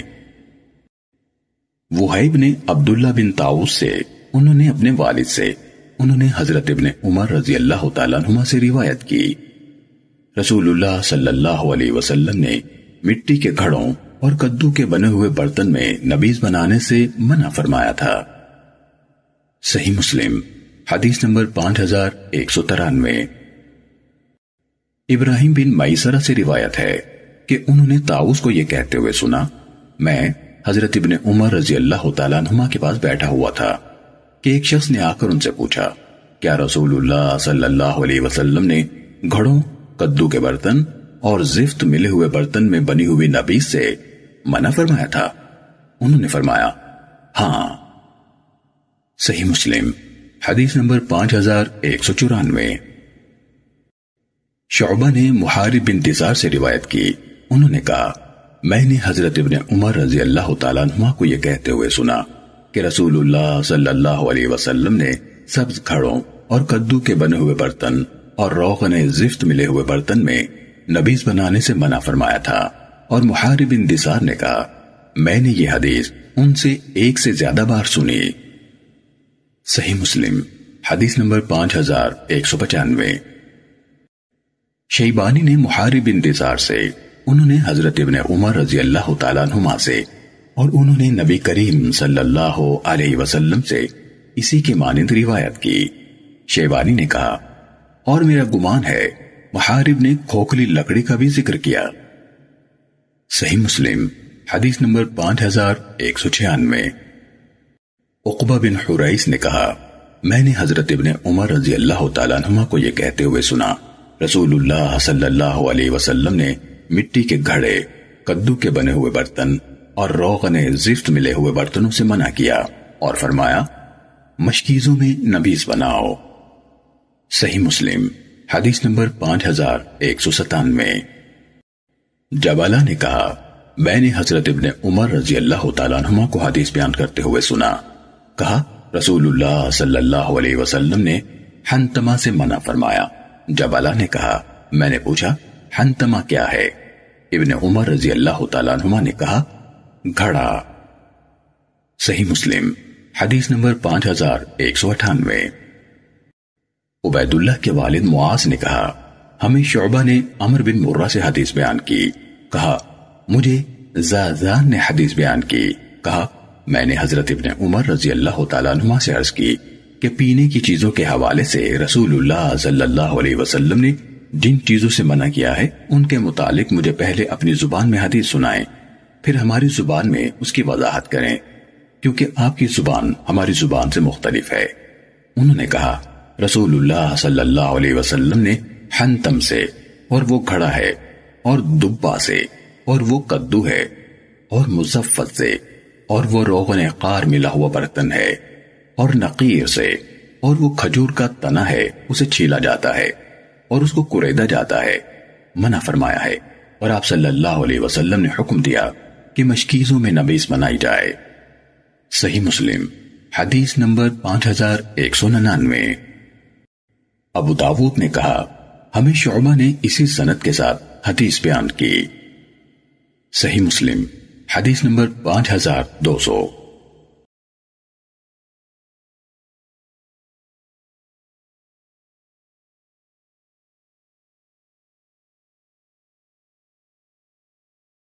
وہیب نے عبداللہ بن طاؤس سے، انہوں نے اپنے والد سے، انہوں نے حضرت ابن عمر رضی اللہ تعالیٰ عنہ سے روایت کی رسول اللہ صلی اللہ علیہ وسلم نے مٹی کے گھڑوں اور کدو کے بنے ہوئے برتن میں نبیذ بنانے سے منع فرمایا تھا۔ صحیح مسلم حدیث نمبر 5193۔ ابراہیم بن میسرہ سے روایت ہے کہ انہوں نے طاؤس کو یہ کہتے ہوئے سنا میں حضرت ابن عمر رضی اللہ تعالیٰ عنہ کے پاس بیٹھا ہوا تھا کہ ایک شخص نے آ کر ان سے پوچھا کیا رسول اللہ صلی اللہ علیہ وسلم نے گھڑوں، کدو کے برتن اور زفت ملے ہوئے برتن میں بنی ہوئی نبیذ سے منع فرمایا تھا؟ انہوں نے فرمایا ہاں۔ صحیح مسلم حدیث نمبر 5194۔ شعبہ نے محارب بن دثار سے روایت کی، انہوں نے کہا میں نے حضرت ابن عمر رضی اللہ تعالیٰ عنہ کو یہ کہتے ہوئے سنا کہ رسول اللہ صلی اللہ علیہ وسلم نے سبز گھڑوں اور کدو کے بنے ہوئے برتن اور روغن زفت ملے ہوئے برتن میں نبیذ بنانے سے منع فرمایا تھا، اور محارب بن دثار نے کہا میں نے یہ حدیث ان سے ایک سے زیادہ بار سنی۔ صحیح مسلم حدیث نمبر 5195۔ شیبانی نے محارب بن دثار سے، انہوں نے حضرت ابن عمر رضی اللہ تعالیٰ عنہما سے، اور انہوں نے نبی کریم صلی اللہ علیہ وسلم سے اسی کے مانند روایت کی۔ شیبانی نے کہا اور میرا گمان ہے محارب نے کھوکھلی لکڑی کا بھی ذکر کیا۔ صحیح مسلم حدیث نمبر 5196۔ عقبہ بن حریث نے کہا میں نے حضرت ابن عمر رضی اللہ تعالیٰ عنہ کو یہ کہتے ہوئے سنا رسول اللہ صلی اللہ علیہ وسلم نے مٹی کے گھڑے، کدو کے بنے ہوئے برتن اور روغن زفت ملے ہوئے برتنوں سے منع کیا اور فرمایا مشکیزوں میں نبیذ بناؤ۔ صحیح مسلم حدیث نمبر 5197۔ جبالہ نے کہا میں نے حضرت ابن عمر رضی اللہ تعالیٰ عنہ کو حدیث بیان کرتے ہوئے سنا، کہا رسول اللہ صلی اللہ علیہ وسلم نے حنتمہ سے منع فرمایا۔ جبالہ نے کہا میں نے پوچھا حنتمہ کیا ہے؟ ابن عمر رضی اللہ تعالیٰ عنہ نے کہا گھڑا۔ صحیح مسلم حدیث نمبر 5198۔ عبید اللہ کے والد معاذ نے کہا ہمیں شعبہ نے عمر بن مرہ سے حدیث بیان کی، کہا مجھے زازان نے حدیث بیان کی، کہا میں نے حضرت ابن عمر رضی اللہ تعالیٰ عنہ سے عرض کی کہ پینے کی چیزوں کے حوالے سے رسول اللہ صلی اللہ علیہ وسلم نے جن چیزوں سے منع کیا ہے ان کے متعلق مجھے پہلے اپنی زبان میں حدیث سنائیں، پھر ہماری زبان میں اس کی وضاحت کریں، کیونکہ آپ کی زبان ہماری زبان سے مختلف ہے۔ انہوں نے کہا رسول اللہ صلی اللہ علیہ وسلم نے حنتم سے، اور وہ گھڑا ہے، اور دبا سے، اور وہ کدو ہے، اور مزفت سے، اور وہ روغن قار ملا ہوا برتن ہے، اور نقیر سے، اور وہ کھجور کا تنا ہے اسے چھیلا جاتا ہے اور اس کو کریدا جاتا ہے، منع فرمایا ہے، اور آپ صلی اللہ علیہ وسلم نے حکم دیا کہ مشکیزوں میں نبیذ بنائی جائے۔ صحیح مسلم حدیث نمبر 5199۔ ابو داود نے کہا ہمیں شعبہ نے اسی سند کے ساتھ حدیث بیان کی۔ صحیح مسلم حدیث نمبر 5200۔